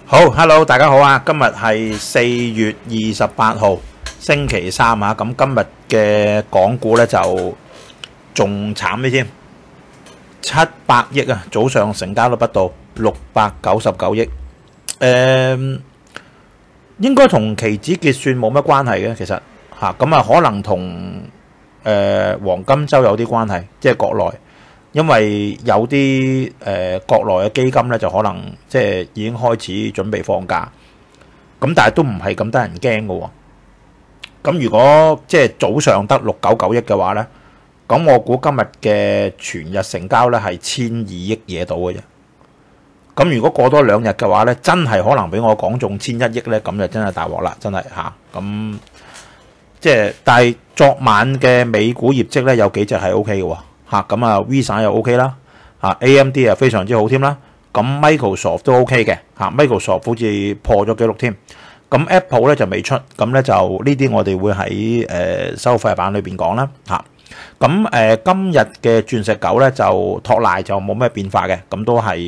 好，Hello，大家好啊！今日係4月28號，星期三啊。咁今日嘅港股咧就仲慘啲添，700億啊！早上成交都不到699億。應該同期指結算冇乜關係嘅，其實嚇咁啊，可能同黃金週有啲關係，即係國內。因為有啲國內嘅基金咧，就可能即係已經開始準備放假，咁但係都唔係咁得人驚嘅喎。咁如果即係早上得699億嘅話咧，咁我估今日嘅全日成交咧係1200億嘢到嘅啫。咁如果過多2日嘅話咧，真係可能俾我講中1001億咧，咁就真係大鑊啦，真係嚇。咁即係但係昨晚嘅美股業績咧，有幾隻係 OK 嘅喎。咁啊 Visa 又 OK 啦，AMD 啊非常之好添啦，咁 Microsoft 都 OK 嘅，Microsoft 好似破咗紀錄添，咁 Apple 咧就未出，咁咧就呢啲我哋會喺收費版裏邊講啦，咁今日嘅鑽石9咧就托賴就冇咩變化嘅，咁都係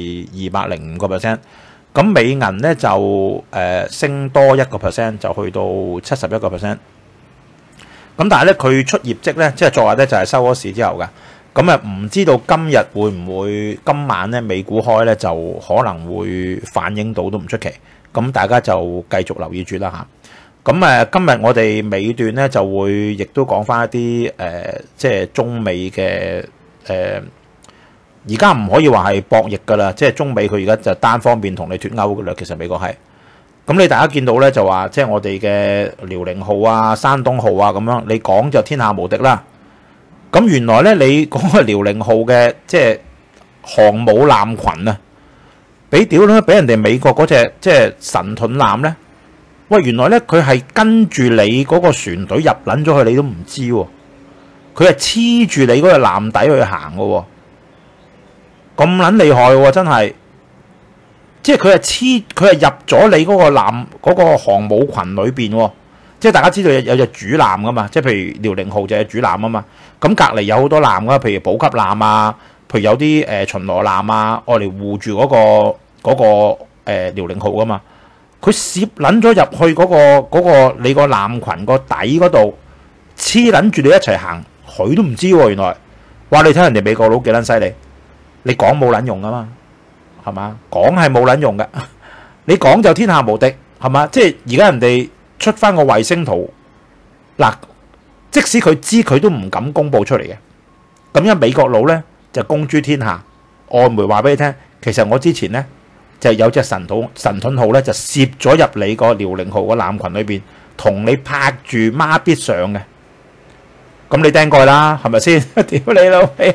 205%，咁美銀咧就升多1%，就去到71%，咁但係咧佢出業績咧，即係昨日咧就係收咗市之後嘅。咁啊，唔知道今日會唔會今晚咧美股開咧就可能會反映到都唔出奇，咁大家就繼續留意住啦嚇。咁今日我哋尾段咧就會亦都講翻一啲即係中美嘅而家唔可以話係博弈噶啦，即係中美佢而家就單方面同你脫鈎噶啦，其實美國係。咁你大家見到咧就話，即係我哋嘅遼寧號啊、山東號啊咁樣，你講就天下無敵啦。咁原來咧，你嗰個遼寧號嘅即係航母艦群啊，俾人哋美國嗰隻即係神盾艦咧，喂，原來咧佢係跟住你嗰個船隊入撚咗去，你都唔知喎。佢係黐住你嗰個艦底去行嘅喎，咁撚厲害喎，真係。即係佢係入咗你嗰個艦嗰個航母群裏邊喎。即係大家知道有隻主艦噶嘛，即係譬如遼寧號就係主艦啊嘛，咁隔離有好多艦噶，譬如補給艦啊，譬如有啲巡邏艦啊，愛嚟護住嗰個遼寧號噶嘛，佢攝撚咗入去嗰個你個艦群個底嗰度，黐撚住你一齊行，佢都唔知喎。原來話你睇人哋美國佬幾撚犀利，你講冇撚用噶嘛，係嘛？講係冇撚用嘅，你講就天下無敵，係嘛？即係而家人哋出翻個衛星圖，嗱，即使佢知佢都唔敢公佈出嚟嘅。咁因為美國佬咧就公諸天下，外媒話俾你聽，其實我之前咧就有隻神盾號咧就攝咗入你個遼寧號個艦群裏邊，同你拍住孖必上嘅。咁你釘蓋啦，係咪先？屌你老味，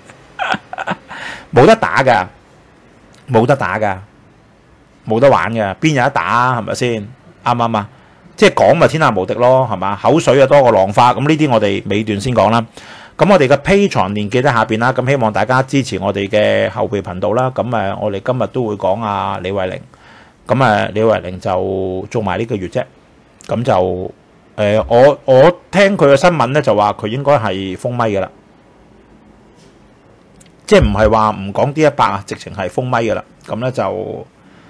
冇得打㗎，冇得打㗎，冇得玩㗎，邊有得打啊？係咪先？啱唔啱啊？即係講咪天下無敵咯，係嘛？口水啊多過浪花，咁呢啲我哋尾段先講啦。咁我哋嘅 Patreon 連結喺下邊啦，咁希望大家支持我哋嘅後備頻道啦。咁我哋今日都會講阿李慧玲，咁李慧玲就做埋呢個月啫。咁就我聽佢嘅新聞咧，就話佢應該係封咪嘅啦，即係唔係話唔講 D100啊，直情係封咪嘅啦。咁咧就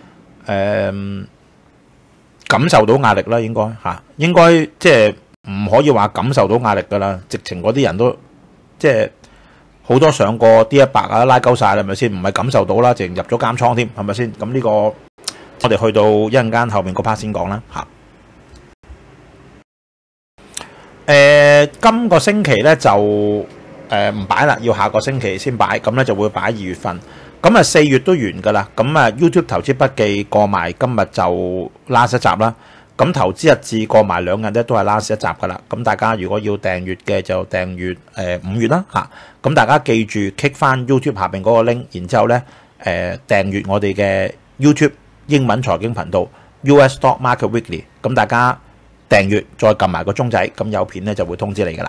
感受到壓力啦，應該即係唔可以話感受到壓力噶啦，直情嗰啲人都即係好多上過 D100啊，拉鳩晒啦，係咪先？唔係感受到啦，直情入咗監倉添，係咪先？咁呢個我哋去到一陣間後面嗰 part 先講啦，今個星期咧就唔擺啦，要下個星期先擺，咁咧就會擺2月份。咁4月都完噶啦，咁YouTube 投資筆記過埋今日就 last 一集啦。咁投資日誌過埋2日咧都係 last 一集噶啦。咁大家如果要訂閱嘅就訂閱5月啦嚇。咁大家記住 click 翻 YouTube 下邊嗰個 link， 然之後咧訂閱我哋嘅 YouTube 英文財經頻道 US Stock Market Weekly。咁大家訂閱再撳埋個鐘仔，咁有片咧就會通知你噶啦。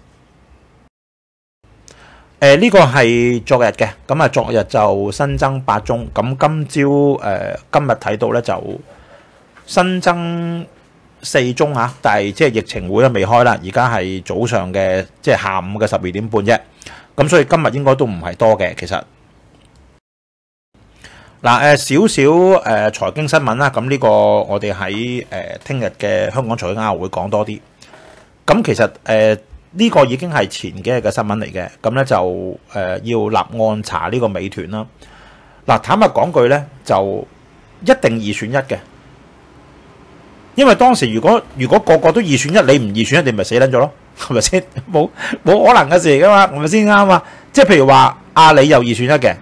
呢個係昨日嘅，咁昨日就新增8宗，咁今日睇到咧就新增4宗嚇，但係即係疫情會都未開啦，而家係早上嘅即係下午嘅12點半啫，咁所以今日應該都唔係多嘅其實。 嗱少少財經新聞啦，咁呢個我哋喺聽日嘅香港財經亞會講多啲。咁其實呢個已經係前幾日嘅新聞嚟嘅，咁咧就要立案查呢個美團啦。嗱，坦白講句咧，就一定二選一嘅，因為當時如果個個都二選一，你唔二選一，你咪死撚咗咯，係咪先？冇可能嘅事嚟噶嘛，係咪先啱啊？即係譬如話阿里又二選一嘅，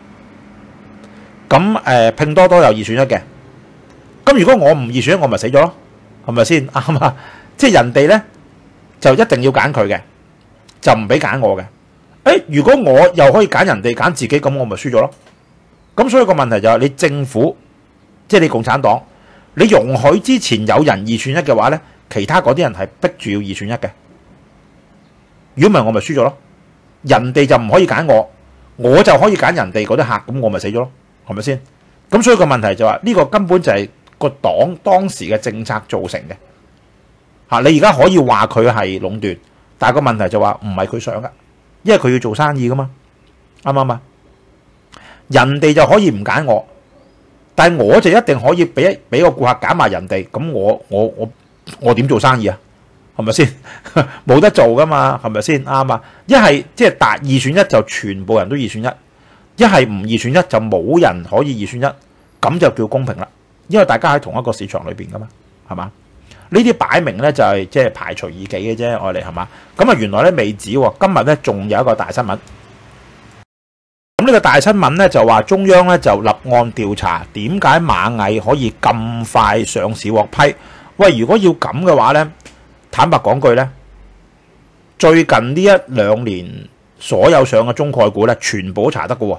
咁拼多多又二選一嘅，咁如果我唔二選一，我咪死咗咯，係咪先啱啊？即係人哋咧就一定要揀佢嘅，就唔俾揀我嘅。如果我又可以揀人哋揀自己，咁我咪輸咗咯。咁所以個問題就係你政府，即係你共產黨，你容許之前有人二選一嘅話咧，其他嗰啲人係逼住要二選一嘅。如果唔係，我咪輸咗咯。人哋就唔可以揀我，我就可以揀人哋嗰啲客，咁我咪死咗咯，係咪先？咁所以個問題就係呢個根本就係個黨當時嘅政策造成嘅。你而家可以話佢係壟斷，但係個問題就話唔係佢想噶，因為佢要做生意噶嘛，啱唔啱啊？人哋就可以唔揀我，但係我就一定可以俾個顧客揀埋人哋，咁我點做生意啊？係咪先？冇得做噶嘛，係咪先？啱啊！一係即係達二選一就全部人都二選一，一係唔二選一就冇人可以二選一，咁就叫公平啦。因為大家喺同一個市場裏邊噶嘛，係嘛？呢啲擺明咧就係即係排除異己嘅啫，我哋係嘛？咁啊原來咧未止喎，今日咧仲有一個大新聞。咁呢個大新聞咧就話中央咧就立案調查點解螞蟻可以咁快上市獲批？喂，如果要咁嘅話咧，坦白講句咧，最近呢一兩年所有上嘅中概股咧，全部都查得嘅喎。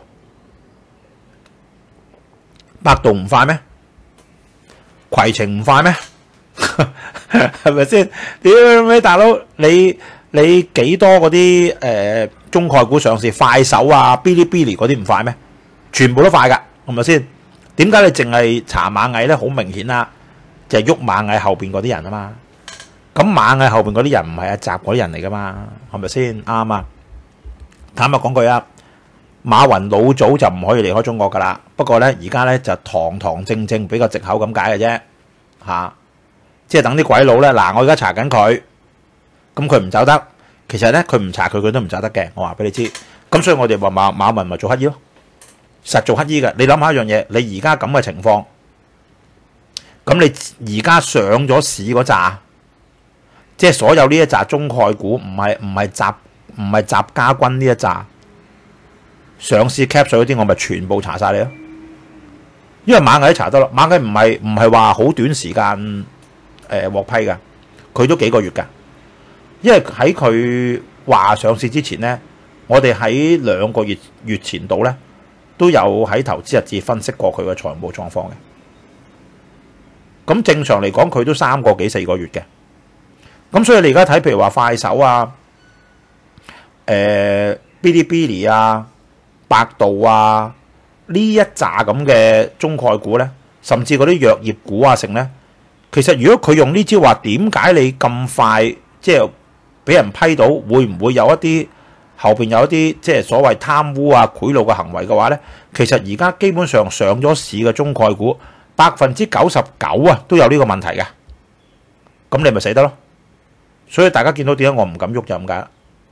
百度唔快咩？攜程唔快咩？係咪先？屌咩大佬，你幾多嗰啲中概股上市？快手啊、嗶哩嗶哩嗰啲唔快咩？全部都快噶，係咪先？點解你淨係查螞蟻咧？好明顯啦，就係喐螞蟻後邊嗰啲人啊嘛。咁螞蟻後邊嗰啲人唔係阿習嗰啲人嚟噶嘛？係咪先？啱啊！坦白講句啊，馬雲老早就唔可以離開中國噶啦。不過咧，而家咧就堂堂正正俾個藉口咁解嘅啫，嚇。即係等啲鬼佬咧，嗱，我而家查緊佢，咁佢唔走得。其實咧，佢唔查佢，佢都唔走得嘅。我話俾你知。咁所以我哋話馬雲咪做乞衣咯，實做乞衣嘅。你諗下一樣嘢，你而家咁嘅情況，咁你而家上咗市嗰扎，即係所有呢一扎中概股，唔係習家軍呢一扎上市 cap 水嗰啲，我咪全部查晒你咯。因為螞蟻都查得咯，螞蟻唔係話好短時間獲批噶，佢都幾個月噶。因為喺佢話上市之前咧，我哋喺2個月前度咧都有喺投資日誌分析過佢嘅財務狀況嘅。咁正常嚟講，佢都3個幾4個月嘅。咁所以你而家睇，譬如話快手啊、嗶哩嗶哩啊、百度啊呢一紮咁嘅中概股咧，甚至嗰啲藥業股啊成咧，其實如果佢用呢招話，點解你咁快即係俾人批到，會唔會有一啲後邊有一啲即係所謂貪污啊、賄賂嘅行為嘅話咧？其實而家基本上上咗市嘅中概股99%啊都有呢個問題嘅，咁你咪死得咯。所以大家見到點解我唔敢喐就咁解啦。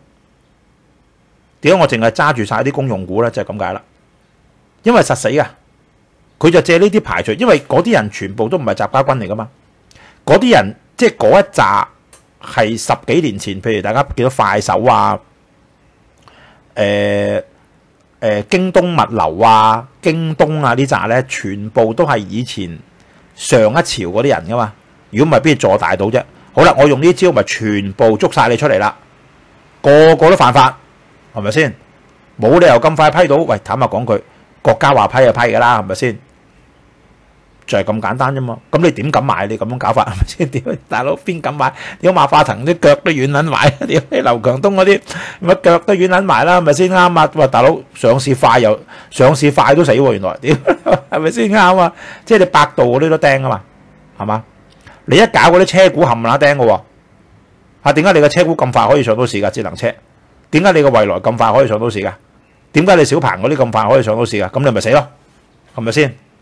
點解我淨係揸住晒啲公用股咧？就係咁解啦。因為實死噶，佢就借呢啲排除，因為嗰啲人全部都唔係習家軍嚟噶嘛。嗰啲人即係嗰一紮係10幾年前，譬如大家見到快手啊、京東物流啊、京東啊呢紮咧，全部都係以前上一朝嗰啲人噶嘛。如果唔係，邊度坐大到啫？好啦，我用呢招咪全部捉晒你出嚟啦，個個都犯法，係咪先？冇理由咁快批到。喂，坦白講句，國家話批就批噶啦，係咪先？就係咁簡單啫嘛。咁你點敢買？你咁樣搞法係咪先？屌大佬邊敢買？屌馬化騰啲腳都軟撚埋，屌劉強東嗰啲乜腳都軟撚埋啦，係咪先啱啊？喂，大佬上市快又上市快都死喎，原來屌係咪先啱啊？即係你百度嗰啲都釘啊嘛，係嘛？你一搞嗰啲車股冚唪唥釘嘅喎，嚇點解你個車股咁快可以上到市㗎？智能車點解你個蔚來咁快可以上到市㗎？點解你小鵬嗰啲咁快可以上到市㗎？咁你咪死咯，係咪先？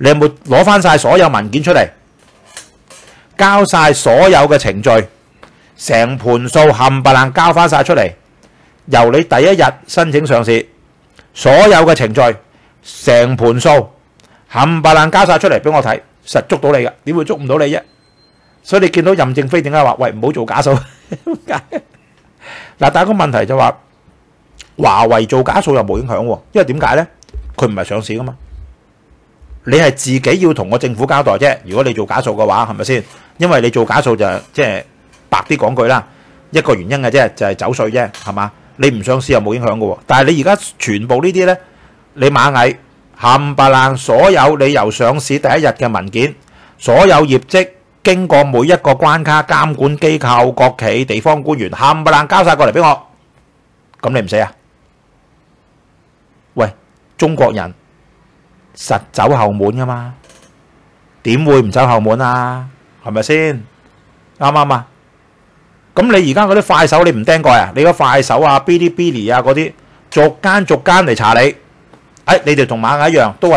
你有冇攞翻晒所有文件出嚟，交晒所有嘅程序，成盤數冚唪唥交翻晒出嚟，由你第一日申請上市，所有嘅程序，成盤數冚唪唥交晒出嚟俾我睇，實捉到你㗎，點會捉唔到你啫？所以你見到任正非點解話喂唔好做假數？點解？嗱，但係個問題就話華為做假數又冇影響喎，因為點解咧？佢唔係上市噶嘛，你係自己要同個政府交代啫。如果你做假數嘅話，係咪先？因為你做假數就即係白啲講句啦，一個原因嘅啫，就係走稅啫，係嘛？你唔上市又冇影響嘅喎。但係你而家全部呢啲咧，你螞蟻冚唪唥所有你由上市第一日嘅文件，所有業績經過每一個關卡，監管機構、國企、地方官員冚唪唥交晒過嚟俾我，咁你唔死啊？喂，中國人實走後門噶嘛，點會唔走後門啊？係咪先？啱唔啱啊？咁你而家嗰啲快手你唔釘蓋啊？你個快手啊、嗶哩嗶哩啊嗰啲，逐間嚟查你。你哋同螞蟻一樣，都係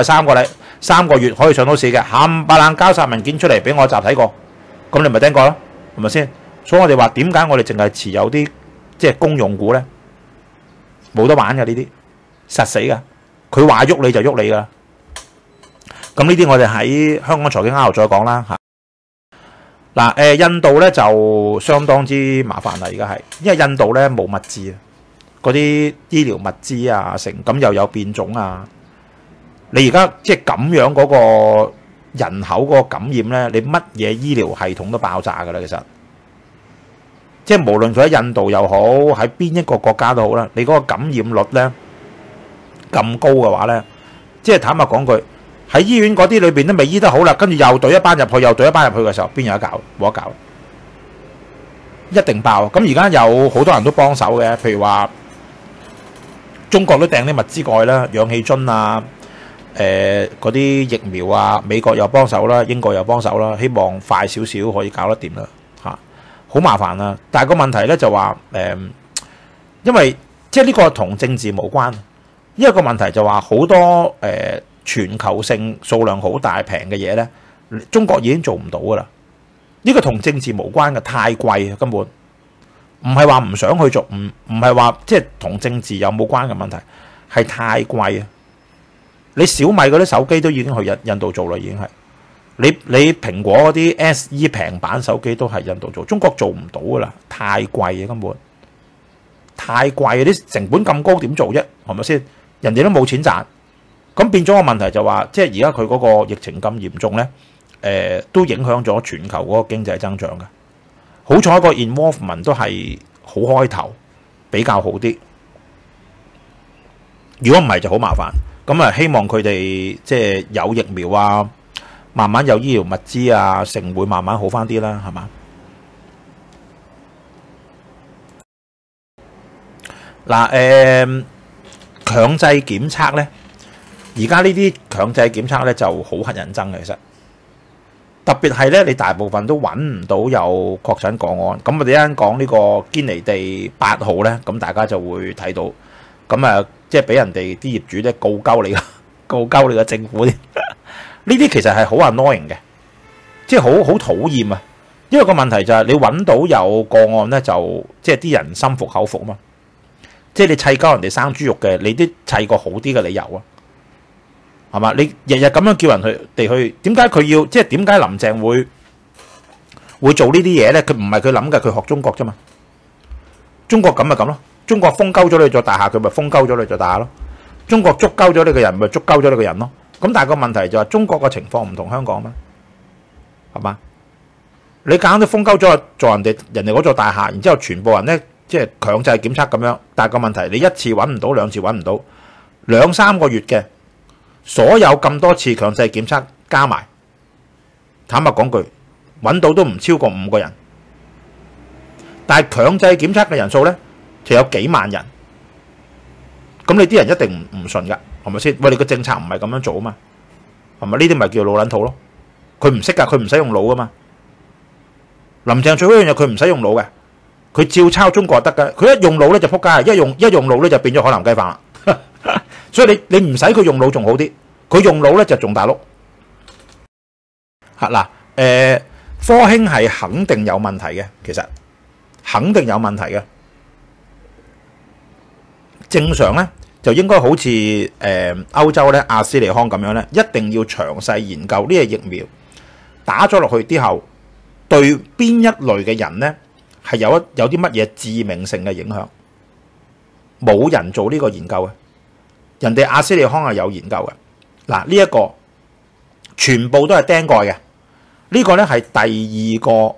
3個月可以上到市嘅，冚唪唥交晒文件出嚟俾我集體過，咁你咪釘蓋咯，係咪先？所以我哋話點解我哋淨係持有啲即係公用股咧？冇得玩嘅呢啲，實死噶，佢話喐你就喐你噶。咁呢啲我哋喺香港財經 R 再講啦嚇。嗱印度咧就相當之麻煩啦，而家係，因為印度咧冇物資啊。嗰啲醫療物資啊，成咁又有變種啊！你而家即係咁樣嗰個人口嗰個感染咧，你乜嘢醫療系統都爆炸㗎啦！其實，即係無論佢喺印度又好，喺邊一個國家都好啦，你嗰個感染率咧咁高嘅話咧，即係坦白講句，喺醫院嗰啲裏邊都未醫得好啦，跟住又隊一班入去，又隊一班入去嘅時候，邊有得搞？冇得搞，一定爆！咁而家有好多人都幫手嘅，譬如話。中國都掟啲物資過去啦，氧氣樽啊，嗰啲疫苗啊，美國又幫手啦，英國又幫手啦，希望快少少可以搞得掂啦嚇，好麻煩啊！但係個問題咧就話因為即係呢個同政治無關，因為個問題就話好多全球性數量好大平嘅嘢咧，中國已經做唔到噶啦，呢個同政治無關嘅，太貴啊根本。唔係話唔想去做，唔係話即係同政治有冇關嘅問題，係太貴啊！你小米嗰啲手機都已經去印度做啦，已經係你蘋果嗰啲 SE 平版手機都係印度做，中國做唔到噶啦，太貴啊根本，太貴啊！啲成本咁高點做啫？係咪先？人哋都冇錢賺，咁變咗個問題就話，即係而家佢嗰個疫情咁嚴重咧，都影響咗全球嗰個經濟增長嘅。好彩個 involvement 都係好開頭，比較好啲。如果唔係就好麻煩。咁啊，希望佢哋即係有疫苗啊，慢慢有醫療物資啊，成會慢慢好翻啲啦，係嘛？嗱，強制檢測咧，而家呢啲強制檢測咧就好乞人憎嘅，其實。特別係咧，你大部分都揾唔到有確診個案。咁我哋一陣講呢個堅尼地8號咧，咁大家就會睇到。咁啊，即係俾人哋啲業主咧告鳩你，告鳩你個政府啲。呢啲其實係好 annoying嘅，即係好討厭啊！因為個問題就係你揾到有個案咧，就即係啲人心服口服嘛。即係你砌鳩人哋生豬肉嘅，你啲砌個好啲嘅理由啊！係嘛？你日日咁樣叫人哋去，點解佢要？即係點解林鄭會做呢啲嘢咧？佢唔係佢諗嘅，佢學中國啫嘛。中國咁咪咁咯。中國封鳩咗你座大廈，佢咪封鳩咗你座大廈咯。中國捉鳩咗你個人，咪捉鳩咗你個人咯。咁但係個問題就係中國嘅情況唔同香港咩？係嘛？你夾硬都封鳩咗做人哋嗰座大廈，然之後全部人咧即係強制檢測咁樣。但係個問題，你一次揾唔到，兩次揾唔到，2、3個月嘅。所有咁多次強制檢測加埋，坦白講句，揾到都唔超過5個人。但係強制檢測嘅人數咧，就有幾萬人。咁你啲人一定唔信㗎，係咪先？喂，你個政策唔係咁樣做啊嘛，係咪？呢啲咪叫老撚土咯？佢唔識㗎，佢唔使用腦㗎嘛。林鄭最好一樣嘢，佢唔使用腦嘅，佢照抄中國就得㗎。佢一用腦咧就撲街，一用腦咧就變咗海南雞飯啦。所以你唔使佢用腦仲好啲，佢用腦咧就仲大碌。 嚇嗱，科興係肯定有問題嘅，其實肯定有問題嘅。正常咧就應該好似歐洲咧阿斯利康咁樣咧，一定要詳細研究呢個疫苗打咗落去之後，對邊一類嘅人咧係有啲乜嘢致命性嘅影響。冇人做呢個研究嘅，人哋阿斯利康係有研究嘅。嗱，呢一個全部都係釘蓋嘅。呢個咧係第二個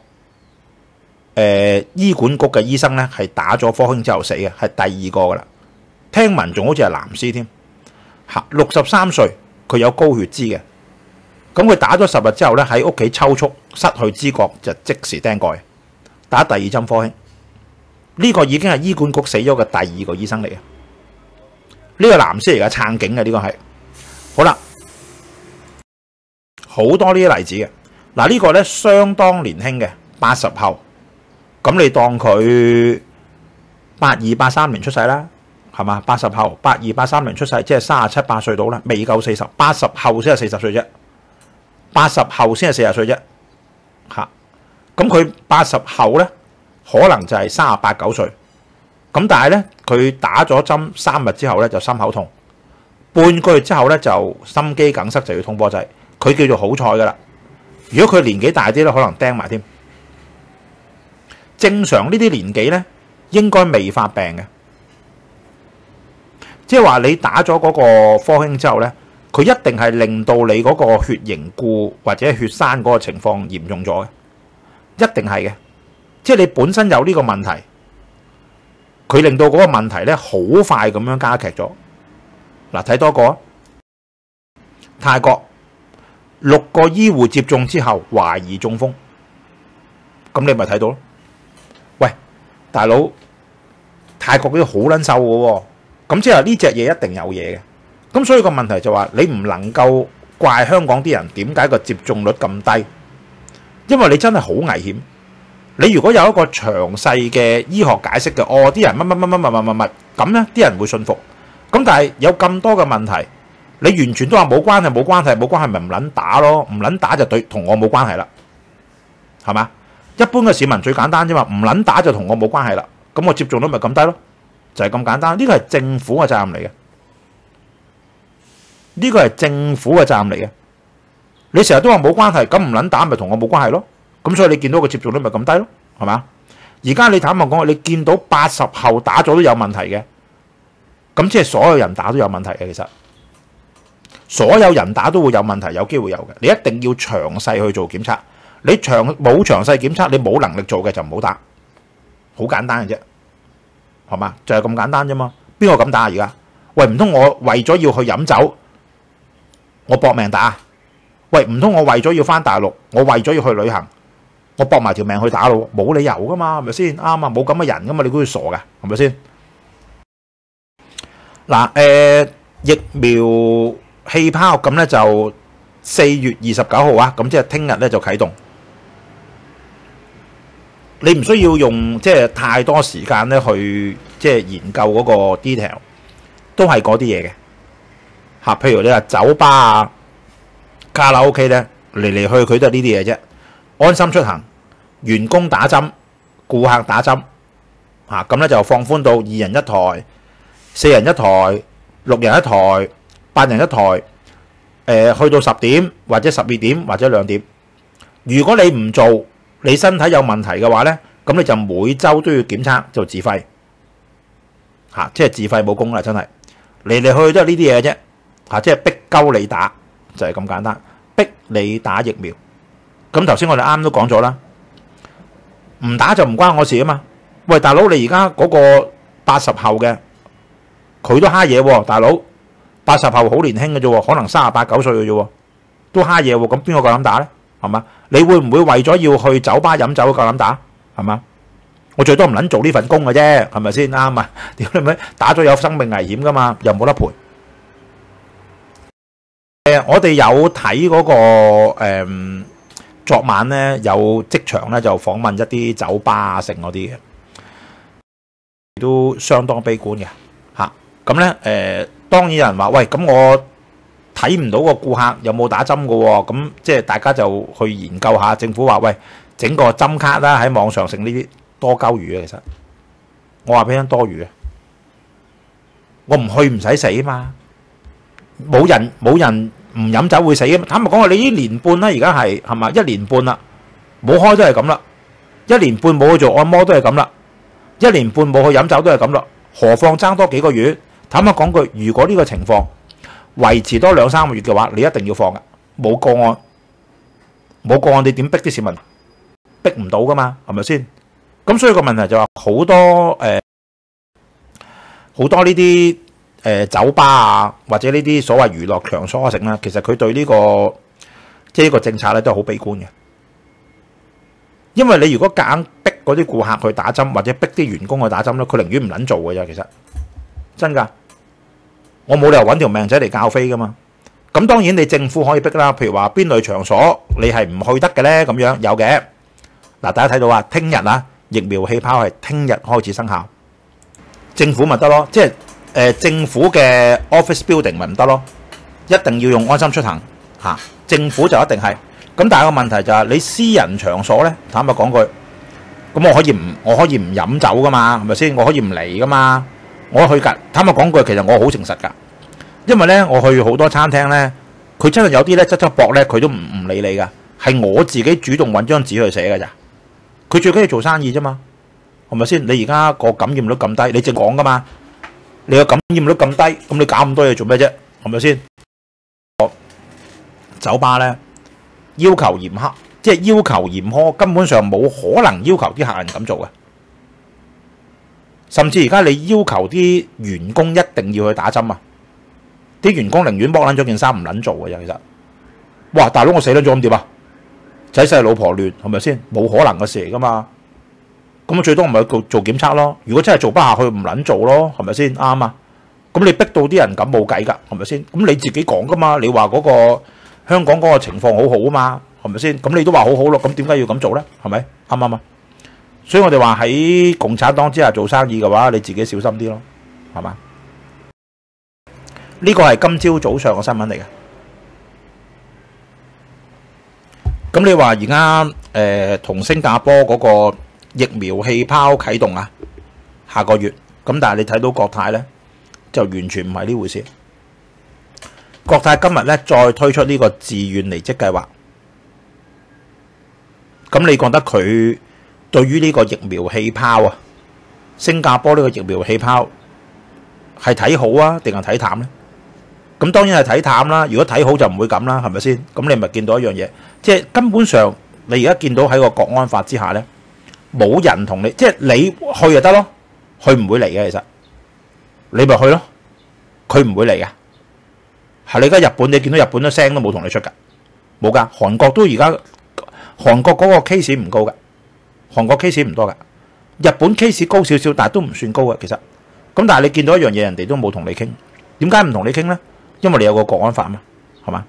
醫管局嘅醫生咧係打咗科興之後死嘅，係第二個噶啦。聽聞仲好似係藍絲添嚇，63歲，佢有高血脂嘅。咁佢打咗10日之後咧喺屋企抽搐，失去知覺就即時釘蓋，打第二針科興。呢個已經係醫管局死咗嘅第二個醫生嚟嘅。呢個藍絲嚟嘅，撐警嘅，呢個係好啦，好多呢啲例子嘅。嗱，呢個咧相當年輕嘅80後，咁你當佢82、83年出世啦，係嘛？80後82、83年出世，即係37、8歲到啦，未夠40，80後先係40歲啫，80後先係40歲啫，嚇。咁佢80後咧，可能就係38、9歲，咁但係咧佢打咗針3日之後咧就心口痛，半個月之後咧就心肌梗塞就要通波仔，佢叫做好彩噶啦。如果佢年紀大啲咧，可能釘埋添。正常呢啲年紀咧，應該未發病嘅，即係話你打咗嗰個科興之後咧，佢一定係令到你嗰個血凝固或者血栓嗰個情況嚴重咗嘅，一定係嘅。即係你本身有呢個問題，佢令到嗰個問題咧好快咁樣加劇咗。嗱，睇多個泰國6個醫護接種之後懷疑中風，咁你咪睇到咯。喂，大佬，泰國嗰啲好撚瘦嘅喎，咁即係呢隻嘢一定有嘢嘅。咁所以個問題就話你唔能夠怪香港啲人點解個接種率咁低，因為你真係好危險。你如果有一個詳細嘅醫學解釋嘅，啲人乜咁咧，啲人會信服。咁但係有咁多嘅問題，你完全都話冇關係，冇關係，冇關係，咪唔撚打咯？唔撚打就同我冇關係啦，係嘛？一般嘅市民最簡單啫嘛，唔撚打就同我冇關係啦。咁我接種率咪咁低咯？就係咁簡單。呢個係政府嘅責任嚟嘅，呢個係政府嘅責任嚟嘅。你成日都話冇關係，咁唔撚打咪同我冇關係咯？咁所以你見到個接種率咪咁低咯，係嘛？而家你坦白講，你見到80後打咗都有問題嘅，咁即係所有人打都有問題嘅。其實所有人打都會有問題，有機會有嘅。你一定要詳細去做檢測。你冇詳細檢測，你冇能力做嘅就唔好打，好簡單嘅啫，係嘛？就係咁簡單啫嘛。邊個敢打啊？而家喂，唔通我為咗要去飲酒，我搏命打？喂，唔通我為咗要返大陸，我為咗要去旅行，我搏埋條命去打咯？冇理由噶嘛，係咪先？啱啊，冇咁嘅人噶嘛，你估佢傻噶，係咪先？嗱，疫苗氣泡咁咧就4月29號啊，咁即係聽日咧就啟動。你唔需要用即係太多時間咧去即係研究嗰個 detail， 都係嗰啲嘢嘅嚇。譬如你話酒吧啊、卡拉 OK 咧，嚟嚟去去都係呢啲嘢啫。安心出行，員工打針，顧客打針嚇，咁咧就放寬到2人1台、4人1台、6人1台、8人1台，去到10點或者12點或者2點。如果你唔做，你身體有問題嘅話咧，咁你就每週都要檢測，就自費嚇，即係自費冇功啦，真係嚟嚟去去都係呢啲嘢啫嚇，即係逼鳩你打，就係咁簡單，逼你打疫苗。咁頭先我哋啱都講咗啦，唔打就唔關我事啊嘛。喂，大佬，你而家嗰個80後嘅，佢都蝦嘢喎，大佬，80後好年輕嘅啫喎，可能38、9歲嘅啫喎，都蝦嘢喎，咁邊個夠膽打咧？係嘛？你會唔會為咗要去酒吧飲酒夠膽打？係嘛？我最多唔撚做呢份工嘅啫，係咪先？啱啊！屌你咪打咗有生命危險噶嘛，又冇得賠。我哋有睇嗰個昨晚咧有職場咧就訪問一啲酒吧啊剩嗰啲嘅，都相當悲觀嘅嚇。咁咧當然有人話喂，咁我睇唔到個顧客有冇打針嘅喎，咁即係大家就去研究下。政府話喂，整個針卡啦，喺網上成呢啲多鳩餘嘅，其實我話俾你聽多餘嘅，我唔去唔使死啊嘛，冇人唔飲酒會死啊嘛。坦白講，你呢年半啦，而家係嘛1年半啦，冇開都係咁啦，1年半冇去做按摩都係咁啦，1年半冇去飲酒都係咁啦，何況爭多幾個月？坦白講句，如果呢個情況維持多2-3個月嘅話，你一定要放㗎。冇個案，冇個案，你點逼啲市民？逼唔到噶嘛，係咪先？咁所以個問題就話好多好多呢啲酒吧啊，或者呢啲所謂娛樂場所成啦，其實佢對呢個即係呢個政策咧都係好悲觀嘅。因為你如果夾硬逼嗰啲顧客去打針，或者逼啲員工去打針咧，佢寧願唔撚做嘅啫。其實真㗎，我冇理由揾條命仔嚟教飛噶嘛。咁當然你政府可以逼啦，譬如話邊類場所你係唔去得嘅咧，咁樣有嘅。嗱，大家睇到啊，聽日啊疫苗氣泡係聽日開始生效，政府咪得咯，即係政府嘅 office building 咪唔得咯，一定要用安心出行嚇，政府就一定係。咁但係個問題就係你私人場所咧，坦白講句，咁我可以唔飲酒噶嘛，係咪先？我可以唔嚟噶嘛，我去㗎。坦白講句，其實我好誠實㗎，因為咧我去好多餐廳咧，佢真係有啲咧側側膊咧，佢都唔理你㗎，係我自己主動揾張紙去寫㗎咋。佢最緊要做生意啫嘛，係咪先？你而家個感染率咁低，你正講㗎嘛？你個感染率咁低，咁你搞咁多嘢做咩啫？係咪先？酒吧咧要求嚴苛，即係要求嚴苛，根本上冇可能要求啲客人咁做嘅。甚至而家你要求啲員工一定要去打針啊！啲員工寧願剝撚咗件衫唔撚做嘅啫，其實。哇！大佬我死撚咗咁點啊？仔細老婆亂係咪先？冇可能嘅事嚟噶嘛。咁最多唔係做檢測咯。如果真係做不下去，唔撚做咯，係咪先？啱啊。咁你逼到啲人咁冇計㗎，係咪先？咁你自己講㗎嘛。你話嗰個香港嗰個情況好好啊嘛，係咪先？咁你都話好好咯，咁點解要咁做咧？係咪？啱唔啱啊？所以我哋話喺共產黨之下做生意嘅話，你自己小心啲咯，係嘛？呢個係今朝早上嘅新聞嚟嘅。咁你話而家同新加坡嗰個疫苗氣泡啟動啊，下個月咁，但係你睇到國泰咧就完全唔係呢回事。國泰今日咧再推出呢個自願離職計劃，咁你覺得佢對於呢個疫苗氣泡啊，新加坡呢個疫苗氣泡係睇好啊，定係睇淡咧？咁當然係睇淡啦。如果睇好就唔會咁啦，係咪先？咁你咪見到一樣嘢，即係根本上你而家見到喺個國安法之下咧，冇人同你，即係你去就得咯，佢唔會嚟嘅。其實你咪去咯，佢唔會嚟嘅。係你而家日本，你見到日本都聲都冇同你出㗎，冇㗎。韓國都而家韓國嗰個 case 唔高㗎，韓國 case 唔多㗎。日本 case 高少少，但係都唔算高嘅其實。咁但係你見到一樣嘢，人哋都冇同你傾，點解唔同你傾咧？因為你有個國安法嘛，係嘛？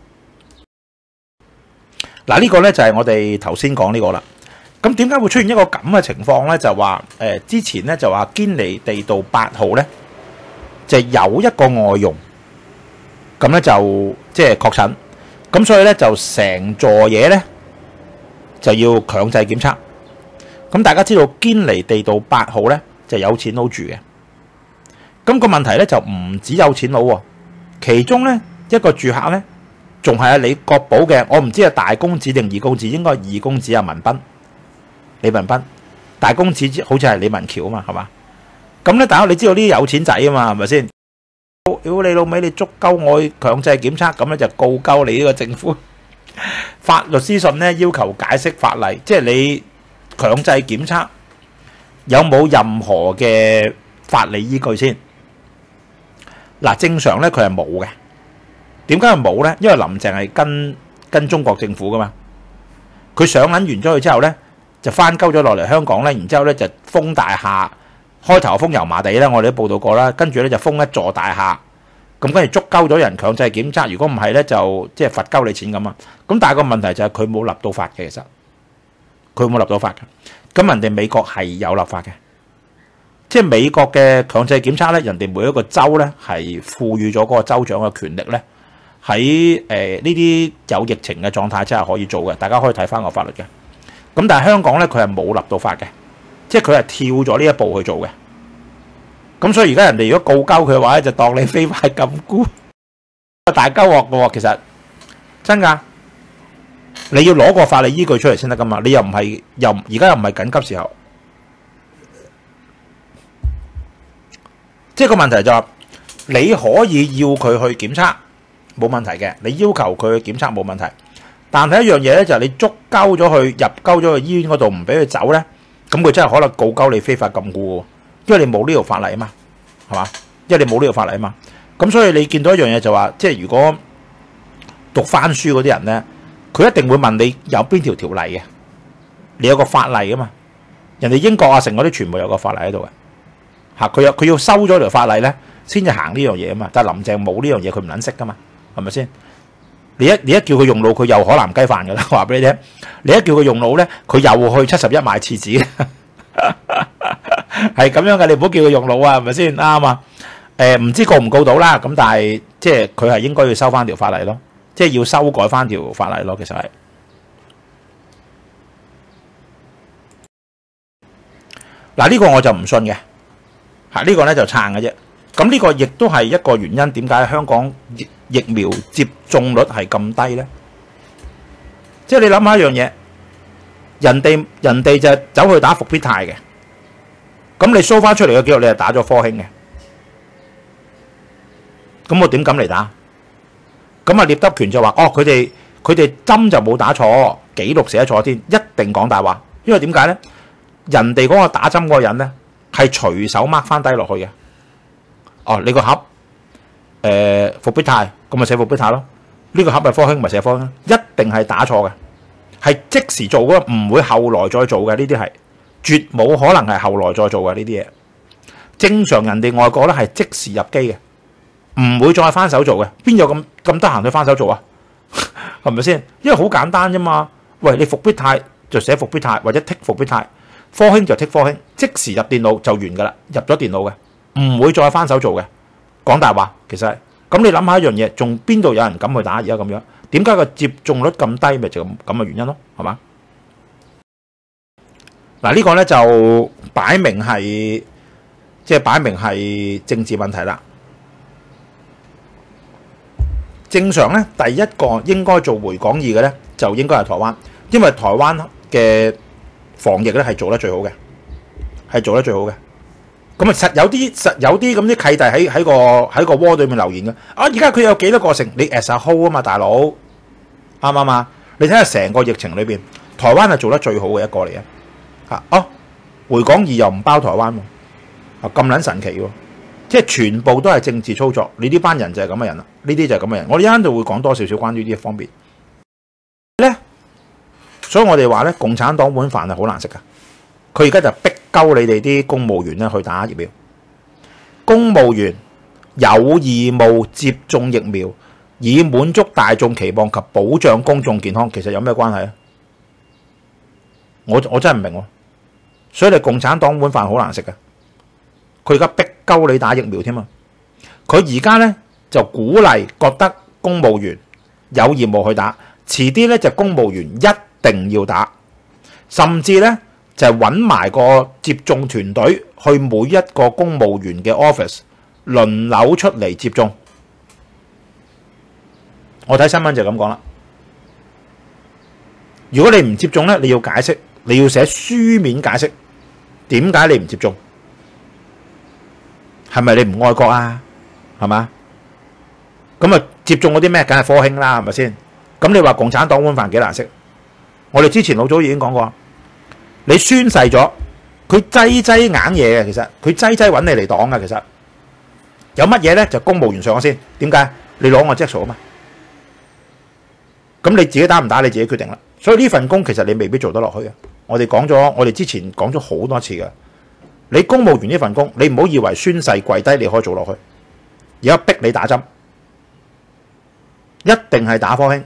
嗱，呢個咧就係我哋頭先講呢個啦。咁點解會出現一個咁嘅情況咧？就話之前咧就話堅尼地道8號咧就有一個外傭，咁咧就即係確診，咁所以咧就成座嘢咧就要強制檢測。咁大家知道堅尼地道8號咧就有錢佬住嘅，咁個問題咧就唔止有錢佬喎。其中咧一個住客咧，仲係阿李國寶嘅，我唔知係大公子定二公子，應該係二公子啊，文彬，李文彬，大公子好似係李文橋啊嘛，係嘛？咁咧，大家你知道呢啲有錢仔啊嘛，係咪先？屌你老味，你捉鳩我強制檢測，咁咧就告鳩你呢個政府。發律師信咧要求解釋法例，即係你強制檢測有冇任何嘅法理依據先？嗱，正常咧佢係冇嘅。點解係冇咧？因為林鄭係跟中國政府噶嘛。佢上撚完咗去之後咧，就翻鳩咗落嚟香港咧，然之後咧就封大廈。開頭封油麻地啦，我哋都報道過啦。跟住咧就封一座大廈，咁跟住捉鳩咗人強制檢測。如果唔係咧，就即係罰鳩你錢咁啊。咁但係個問題就係佢冇立到法嘅，其實佢冇立到法嘅。咁人哋美國係有立法嘅。即係美國嘅強制檢測咧，人哋每一個州咧係賦予咗嗰個州長嘅權力咧， 喺呢啲有疫情嘅狀態之下可以做嘅，大家可以睇翻個法律嘅。咁但係香港咧，佢係冇立到法嘅，即係佢係跳咗呢一步去做嘅。咁所以而家人哋如果告鳩佢嘅話咧，就當你非法禁錮，大鳩鑊嘅喎。其實真㗎，你要攞個法理依據出嚟先得㗎嘛。你又唔係而家又唔係緊急時候，即係個問題就係你可以要佢去檢測冇問題嘅，你要求佢去檢測冇問題。但係一樣嘢咧，就係你捉鳩咗佢入鳩咗去醫院嗰度，唔俾佢走咧，咁佢真係可能告鳩你非法禁錮喎。因為你冇呢條法例啊嘛，係嘛？因為你冇呢條法例啊嘛，咁所以你見到一樣嘢就話，即係如果讀翻書嗰啲人咧，佢一定會問你有邊條條例嘅，你有個法例啊嘛。人哋英國啊，成嗰啲全部有個法例喺度嘅，嚇佢要收咗條法例咧，先至行呢樣嘢啊嘛。但係林鄭冇呢樣嘢，佢唔撚識噶嘛，係咪先？你一叫佢用腦，佢又海南雞飯噶啦，話俾你聽。你一叫佢用腦咧，佢又去71買廁紙。係咁樣嘅，你唔好叫佢用腦啊，係咪先？啱啊。唔知告唔告到啦，咁但係即係佢係應該要收翻條法例咯，即係要修改翻條法例咯。其實係嗱，呢個我就唔信嘅，呢個咧就撐嘅啫。咁呢個亦都係一個原因，點解香港疫苗接種率係咁低咧？即係你諗下一樣嘢，人哋就走去打復必泰嘅。咁你 show 翻出嚟嘅記錄，你係打咗科興嘅，咁我點敢嚟打？咁啊，聶德權就話：哦，佢哋針就冇打錯，記錄寫錯添，一定講大話。因為點解咧？人哋嗰個打針嗰個人咧係隨手 mark 翻低落去嘅。哦，你個盒復必泰，咁咪寫復必泰咯。呢個盒係科興，咪寫科興，一定係打錯嘅，係即時做嘅，唔會後來再做嘅。呢啲係絕冇可能係後來再做嘅呢啲嘢。正常人哋外國咧係即時入機嘅，唔會再翻手做嘅。邊有咁得閒去翻手做啊？係咪先？因為好簡單啫嘛。喂，你復必泰就寫復必泰，或者剔復必泰，科興就剔科興，即時入電腦就完㗎啦，入咗電腦嘅，唔會再翻手做嘅。講大話，其實係咁。你諗下一樣嘢，仲邊度有人敢去打而家咁樣？點解個接種率咁低？咪就咁嘅原因咯，係嘛？嗱，呢個咧就擺明係政治問題啦。正常咧，第一個應該做回港易嘅咧，就應該係台灣，因為台灣嘅防疫咧係做得最好嘅，係做得最好嘅。咁啊，實有啲咁啲契弟喺個窩裏面留言嘅。啊，而家佢有幾多個成？你 as a whole 啊嘛，大佬，啱唔啱啊？你睇下成個疫情裏邊，台灣係做得最好嘅一個嚟嘅。回港易又唔包台灣喎，咁撚神奇喎！即係全部都係政治操作。你呢班人就係咁嘅人啦，呢啲就係咁嘅人。我哋一陣就會講多少少關於呢一方面咧。所以我哋話咧，共產黨碗飯係好難食噶。佢而家就逼鳩你哋啲公務員咧去打疫苗。公務員有義務接種疫苗，以滿足大眾期望及保障公眾健康。其實有咩關係啊？我真係唔明喎。所以你共產黨碗飯好難食嘅。佢而家逼鳩你打疫苗添啊！佢而家咧就鼓勵覺得公務員有義務去打，遲啲咧就公務員一定要打，甚至咧就係揾埋個接種團隊去每一個公務員嘅 office 輪流出嚟接種。我睇新聞就咁講啦。如果你唔接種咧，你要解釋，你要寫書面解釋，點解你唔接種？係咪你唔愛國啊？係嘛？咁啊，接種嗰啲咩，梗係科興啦，係咪先？咁你話共產黨碗飯幾難食？我哋之前老早已經講過，你宣誓咗，佢擠硬嘢嘅，其實佢擠揾你嚟擋嘅，其實有乜嘢咧？就公務員上咗先。點解？你攞我 Jack 啊嘛。咁你自己打唔打，你自己決定啦。所以呢份工其實你未必做得落去嘅。我哋講咗，我哋之前講咗好多次嘅。你公務員呢份工，你唔好以為宣誓跪低你可以做落去。而家逼你打針，一定係打科興，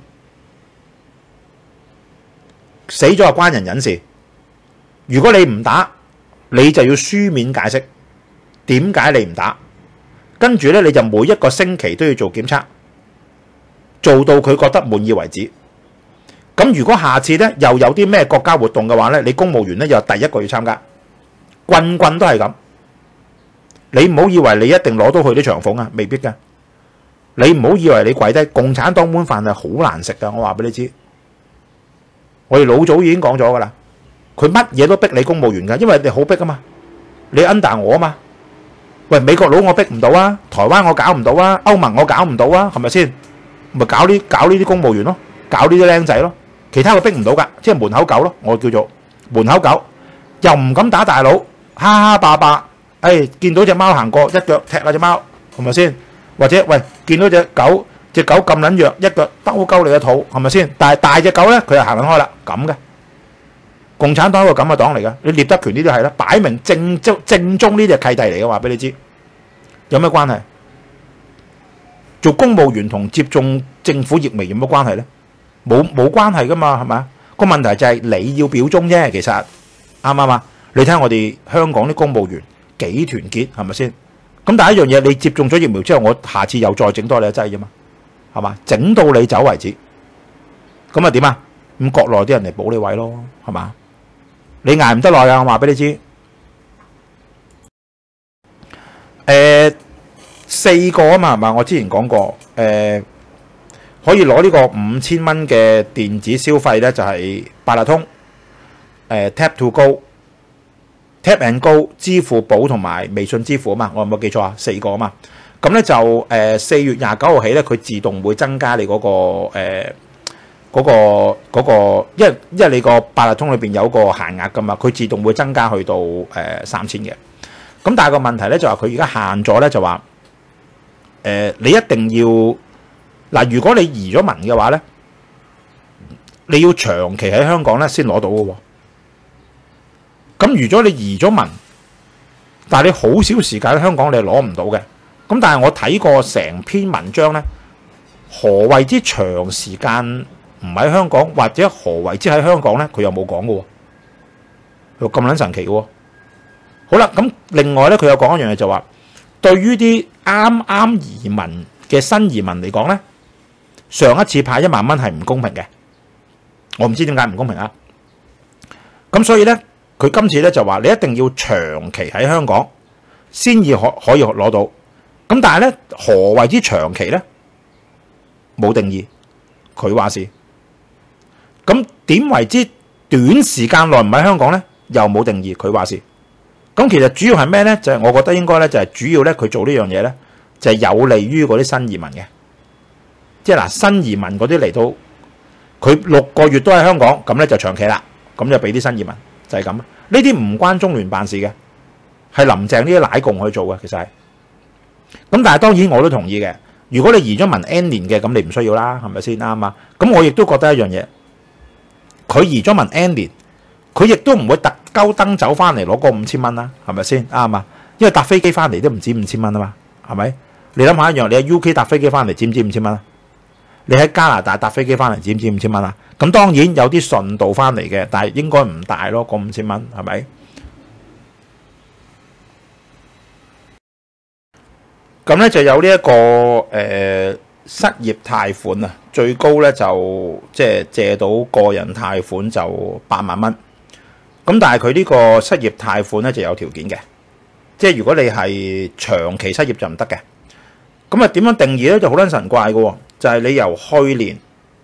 死咗就關人隱事。如果你唔打，你就要書面解釋點解你唔打。跟住咧，你就每一個星期都要做檢測， 做到佢覺得滿意為止。咁如果下次咧又有啲咩國家活動嘅話咧，你公務員咧又第一個要參加，棍棍都係咁。你唔好以為你一定攞到佢啲長俸啊，未必㗎。你唔好以為你跪低，共產黨碗飯係好難食㗎，我話俾你知。我哋老早已經講咗㗎啦，佢乜嘢都逼你公務員㗎，因為你好逼啊嘛，你 under 我啊嘛。喂，美國佬我逼唔到啊，台灣我搞唔到啊，歐盟我搞唔到啊，係咪先？咪搞呢啲公務員咯，搞呢啲僆仔咯，其他佢逼唔到㗎，即係門口狗咯，我叫做門口狗，又唔敢打大佬，哈哈霸霸，見到隻貓行過，一腳踢下隻貓，係咪先？或者喂，見到隻狗咁撚弱，一腳兜鳩你嘅肚，係咪先？但係大隻狗咧，佢就行緊開啦，咁嘅。共產黨係一個咁嘅黨嚟㗎，你聶德權呢啲係啦，擺明正宗呢啲係契弟嚟嘅，話俾你知，有咩關係？做公務員同接種政府疫苗有乜關係咧？冇關係㗎嘛，係咪啊？個問題就係你要表忠啫，其實啱唔啱啊？你睇下我哋香港啲公務員幾團結，係咪先？咁但係一樣嘢，你接種咗疫苗之後，我下次又再整多你一劑啫嘛，係嘛？整到你走為止，咁啊點啊？咁國內啲人嚟保你位咯，係嘛？你捱唔得耐啊！我話俾你知，4個啊嘛，係嘛？我之前講過，可以攞呢個5000蚊嘅電子消費咧，就係八達通、Tap to Go、Tap and Go、支付寶同埋微信支付啊嘛，我有冇記錯啊？4個啊嘛，咁咧就4月29號起咧，佢自動會增加你嗰個，因為你個八達通裏邊有個限額噶嘛，佢自動會增加去到3000嘅。咁但係個問題咧就話佢而家限咗咧，就話你一定要嗱，如果你移咗民嘅話咧，你要長期喺香港咧先攞到嘅喎。咁如果你移咗民，但係你好少時間喺香港，你係攞唔到嘅。咁但係我睇過成篇文章咧，何謂之長時間唔喺香港，或者何謂之喺香港咧，佢又冇講嘅喎，又咁撚神奇嘅喎。好啦，咁另外咧，佢有講一樣嘢就話，對於啲啱移民嘅新移民嚟講咧，上一次派1萬蚊係唔公平嘅，我唔知點解唔公平啊。咁所以咧，佢今次咧就話你一定要長期喺香港先至可以攞到。咁但係咧，何謂之長期咧？冇定義，佢話事。咁點為之短時間內唔喺香港咧？又冇定義，佢話事。咁其實主要係咩咧？就係我覺得應該咧，就係主要咧，佢做呢樣嘢咧，就係有利於嗰啲新移民嘅。即係嗱，新移民嗰啲嚟到，佢6個月都喺香港，咁咧就長期啦。咁就俾啲新移民就係咁。呢啲唔關中聯辦事嘅，係林鄭呢啲奶共去做嘅，其實係。咁但係當然我都同意嘅。如果你移咗民 N 年嘅，咁你唔需要啦，係咪先啱啊？咁我亦都覺得一樣嘢，佢移咗民 N 年，佢亦都唔會特鳩登走翻嚟攞嗰5000蚊啦，係咪先啱啊？因為搭飛機翻嚟都唔止5000蚊啊嘛，係咪？你諗下一樣，你喺 UK 搭飛機翻嚟，知唔知5000蚊啊？你喺加拿大搭飛機翻嚟，知唔知5000蚊啊？咁當然有啲順道翻嚟嘅，但係應該唔大咯，嗰5000蚊係咪？咁咧就有呢一個失業貸款啊，最高咧就即係借到個人貸款就8萬蚊。咁但係佢呢個失業貸款咧就有條件嘅，即係如果你係長期失業就唔得嘅。咁啊點樣定義咧就好撚神怪嘅喎，就係你由去年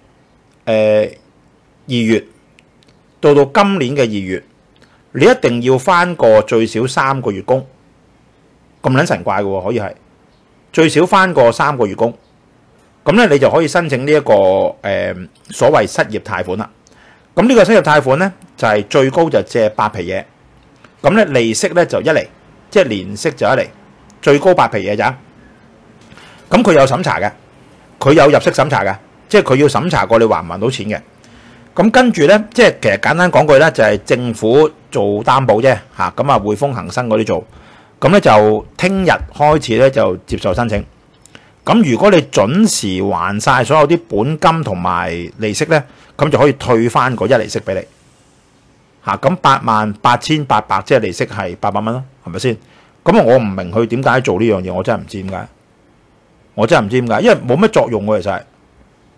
2月到今年嘅2月，你一定要返個最少3個月工，咁撚神怪嘅喎，可以係最少返個3個月工，咁咧你就可以申請呢一個所謂失業貸款啦。咁呢個失業貸款咧就係最高就借8皮嘢，咁咧利息咧就1厘，即係年息就1厘，最高8皮嘢咋。咁佢有審查嘅，佢有入息審查嘅，即係佢要審查過你還唔還到錢嘅。咁跟住咧，即係其實簡單講句咧，就係政府做擔保啫嚇。咁啊，匯豐恒生嗰啲做，咁咧就聽日開始咧就接受申請。咁如果你準時還晒所有啲本金同埋利息咧，咁就可以退翻個1厘息俾你嚇。咁88800即係利息係800蚊咯，係咪先？咁我唔明佢點解做呢樣嘢，我真係唔知點解。我真係唔知點解，因為冇乜作用喎，其實係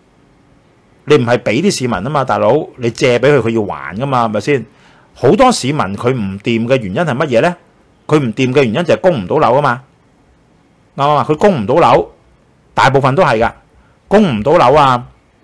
你唔係俾啲市民啊嘛，大佬，你借俾佢，佢要還噶嘛，係咪先？好多市民佢唔掂嘅原因係乜嘢咧？佢唔掂嘅原因就係供唔到樓啊嘛，啱嘛？佢供唔到樓，大部分都係噶，供唔到樓啊，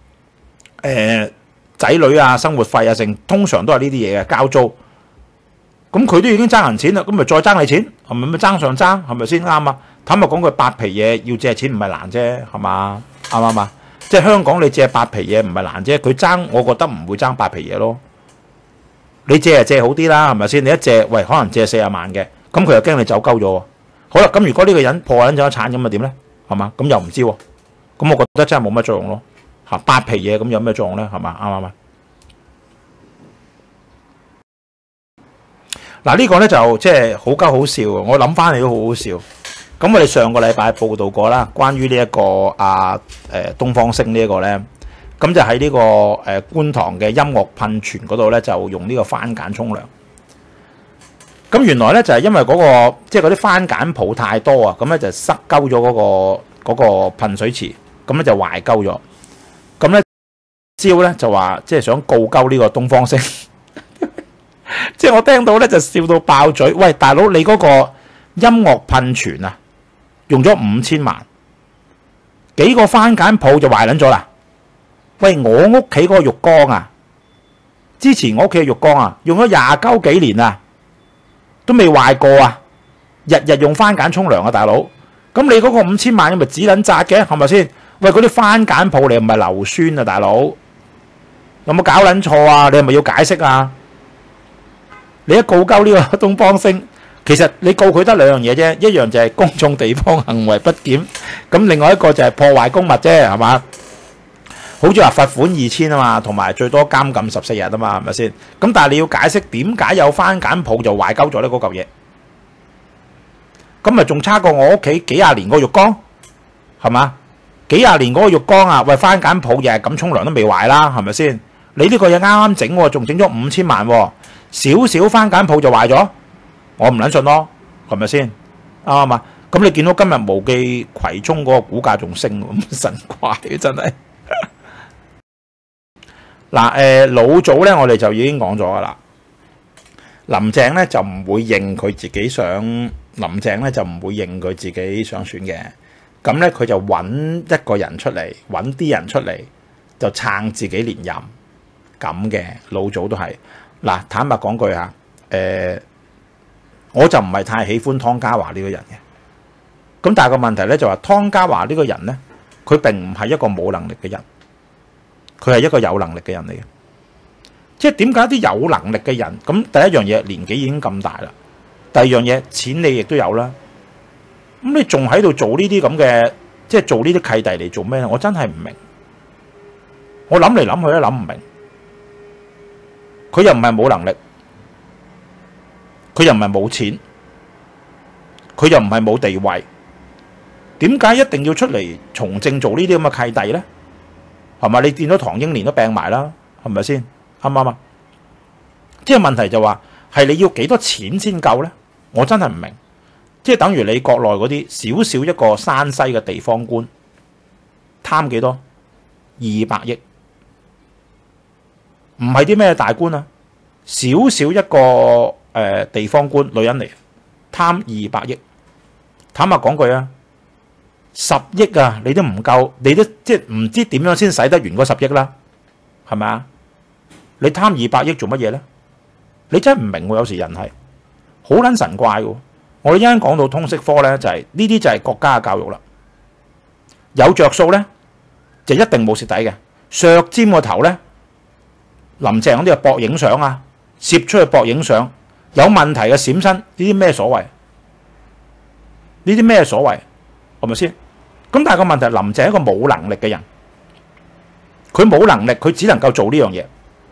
仔女啊，生活費啊，通常都係呢啲嘢嘅，交租。咁佢都已經爭人錢啦，咁咪再爭你錢，係咪爭上爭？係咪先啱啊？坦白講句，八皮嘢要借錢唔係難啫，係嘛？啱唔啱啊？即係香港你借八皮嘢唔係難啫，佢爭，我覺得唔會爭八皮嘢咯。你借就借好啲啦，係咪先？你一借，喂，可能借40萬嘅，咁佢又驚你走鳩咗喎。好啦，咁如果呢個人破撚咗產咁啊點咧？係嘛？咁又唔知喎。咁我覺得真係冇乜作用咯。嚇，八皮嘢咁有咩作用咧？係嘛？啱唔啱啊？嗱，呢個咧就即係好鳩好笑，我諗翻嚟都好好笑。咁我哋上個禮拜報道過啦，關於呢一個東方星呢一個咧，咁就喺呢個觀塘嘅音樂噴泉嗰度咧，就用呢個番梘沖涼。咁原來咧就係因為嗰個即係嗰啲番梘泡太多啊，咁咧就塞鳩咗嗰個噴水池，咁咧就壞鳩咗。咁咧招咧就話即係想告鳩呢個東方星。即係我聽到咧就笑到爆嘴。喂，大佬，你嗰個音樂噴泉啊，用咗5000萬，幾個番梘泡就壞撚咗啦。喂，我屋企嗰個浴缸啊，之前我屋企嘅浴缸啊，用咗20幾年啊，都未壞過啊，日日用番梘沖涼啊，大佬。咁你嗰個5000萬咪紙撚紮嘅，係咪先？喂，嗰啲番梘泡你唔係硫酸啊，大佬，有冇搞撚錯啊？你係咪要解釋啊？你一告鳩呢個東方星，其實你告佢得兩樣嘢啫，一樣就係公眾地方行為不檢，咁另外一個就係破壞公物啫，係嘛？好似話罰款2000啊嘛，同埋最多監禁14日啊嘛，係咪先？咁但係你要解釋點解有番梘泡就壞鳩咗呢嗰嚿嘢？咁咪仲差過我屋企幾廿年個浴缸，係嘛？幾廿年嗰個浴缸啊，喂，番梘泡日日咁沖涼都未壞啦，係咪先？你呢個嘢啱啱整喎，仲整咗5000萬喎。少少番梘泡就壞咗，我唔撚信咯，係咪先？啱嘛？咁你見到今日無記葵涌嗰個股價仲升，咁神怪嘅真係。嗱，老早咧，我哋就已經講咗噶啦。林鄭咧就唔會認佢自己想，林鄭咧就唔會認佢自己想選嘅。咁咧佢就揾一個人出嚟，揾啲人出嚟就撐自己連任。咁嘅老早都係。嗱，坦白講句嚇，我就唔係太喜歡湯家驊呢個人嘅。咁但係個問題咧就話，湯家驊呢個人咧，佢並唔係一個冇能力嘅人，佢係一個有能力嘅人嚟嘅。即係點解啲有能力嘅人，咁第一樣嘢年紀已經咁大啦，第二樣嘢錢你亦都有啦，咁你仲喺度做呢啲咁嘅，即係做呢啲契弟嚟做咩咧？我真係唔明，我諗嚟諗去都諗唔明。佢又唔係冇能力，佢又唔係冇錢，佢又唔係冇地位，點解一定要出嚟從政做呢啲咁嘅契弟咧？係咪？你見到唐英年都病埋啦，係咪先？啱唔啱啊？即係問題就話係你要幾多錢先夠咧？我真係唔明。即係等於你國內嗰啲少少一個山西嘅地方官貪幾多？200億。唔係啲咩大官啊，少少一個地方官女人嚟，貪200億。坦白講句啊，10億啊，你都唔夠，你都即係唔知點樣先使得完嗰10億啦，係咪啊？你貪200億做乜嘢咧？你真係唔明喎，有時人係好撚神怪嘅。我哋一陣講到通識科咧，就係呢啲就係國家嘅教育啦。有着數咧，就一定冇蝕底嘅。削尖個頭咧。林鄭嗰啲啊搏影相啊，攝出去搏影相，有問題嘅閃身，呢啲咩所謂？呢啲咩所謂？係咪先？咁但係個問題，林鄭係一個冇能力嘅人，佢冇能力，佢只能夠做呢樣嘢。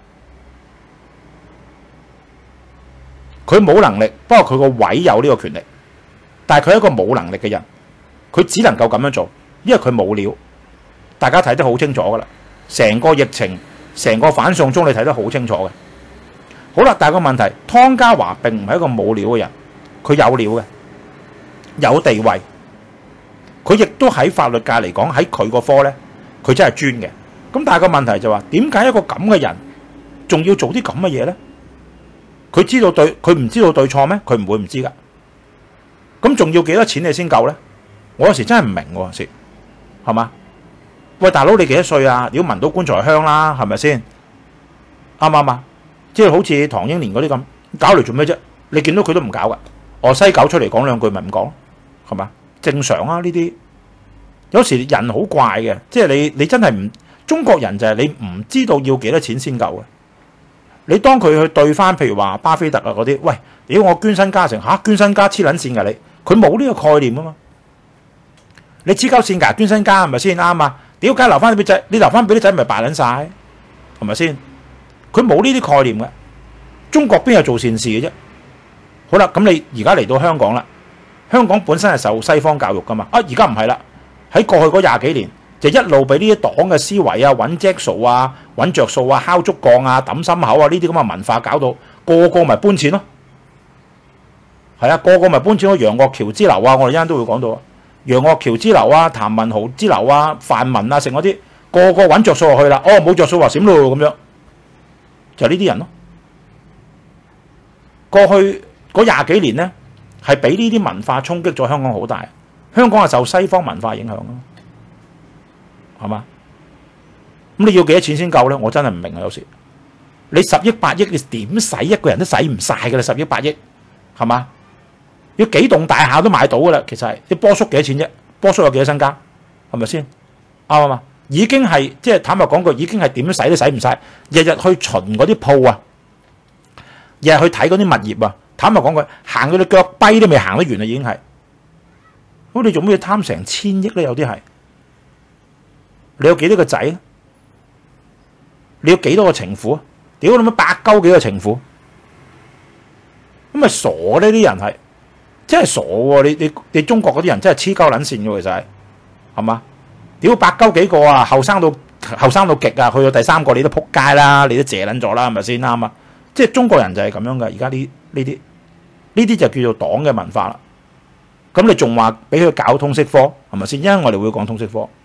佢冇能力，不過佢個位有呢個權力，但係佢係一個冇能力嘅人，佢只能夠咁樣做，因為佢冇料。大家睇得好清楚噶啦，成個疫情。成個反送中你睇得好清楚嘅，好啦，但係個問題，湯家驊並唔係一個冇料嘅人，佢有料嘅，有地位，佢亦都喺法律界嚟講，喺佢個科咧，佢真係專嘅。 咁但係個問題就話，點解一個咁嘅人仲要做啲咁嘅嘢咧？佢知道對，佢唔知道對錯咩？佢唔會唔知噶。咁仲要幾多錢你先夠咧？我有時真係唔明喎，有時係嘛？喂，大佬你幾多歲啊？如果聞到棺材香啦，係咪先？啱唔啱啊？即係好似唐英年嗰啲咁，搞嚟做咩啫？你見到佢都唔搞噶。西九出嚟講兩句咪唔講，係嘛？正常啊呢啲。有時人好怪嘅，即係你真係唔，中國人就係你唔知道要幾多錢先夠嘅。你當佢去對翻，譬如話巴菲特啊嗰啲，喂，屌我捐身家成嚇，捐身家黐撚線㗎你，佢冇呢個概念啊嘛。你黐鳩線㗎，捐身家係咪先啱啊？屌梗係留翻俾仔，你留翻俾啲仔咪敗撚晒，係咪先？佢冇呢啲概念嘅。中國邊有做善事嘅啫？好啦，咁你而家嚟到香港啦，香港本身係受西方教育㗎嘛，而家唔係啦。喺過去嗰廿幾年，就一路俾呢啲黨嘅思維啊、揾著數啊、揾着數啊、敲竹槓啊、揼心口啊呢啲咁嘅文化搞到個個咪搬錢咯。係啊，個個咪搬錢咯。楊岳橋之流啊，我哋一陣都會講到啊。楊岳橋之流啊、譚文豪之流啊、泛民啊，成嗰啲個個揾着數落去啦。冇着數話閃咯咁樣，就係呢啲人咯。過去嗰廿幾年咧，係俾呢啲文化衝擊咗香港好大。香港係受西方文化影響咯，係嘛？咁你要幾多錢先夠咧？我真係唔明啊！有時你10億8億，你點使一個人都使唔晒㗎啦！10億8億係嘛？要幾棟大廈都買到㗎啦。其實係啲波叔幾多錢啫？波叔有幾多身家？係咪先啱嘛？已經係即係坦白講句，已經係點使都使唔晒。日日去巡嗰啲鋪啊，日日去睇嗰啲物業啊，坦白講句，行到你腳跛都未行得完啊，已經係。咁你做咩要貪成1000億咧？有啲係，你有幾多個仔啊？你有幾多個情婦啊？屌你乜100幾個情婦，咁咪傻呢啲人係，真係傻喎！你中國嗰啲人真係黐鳩撚線嘅，其實係嘛？屌100幾個啊，後生到極啊，去到第3個你都撲街啦，你都謝撚咗啦，係咪先啱啊？即係中國人就係咁樣嘅，而家呢啲就叫做黨嘅文化啦。咁你仲話俾佢搞通識科係咪先？因為我哋會講通識科。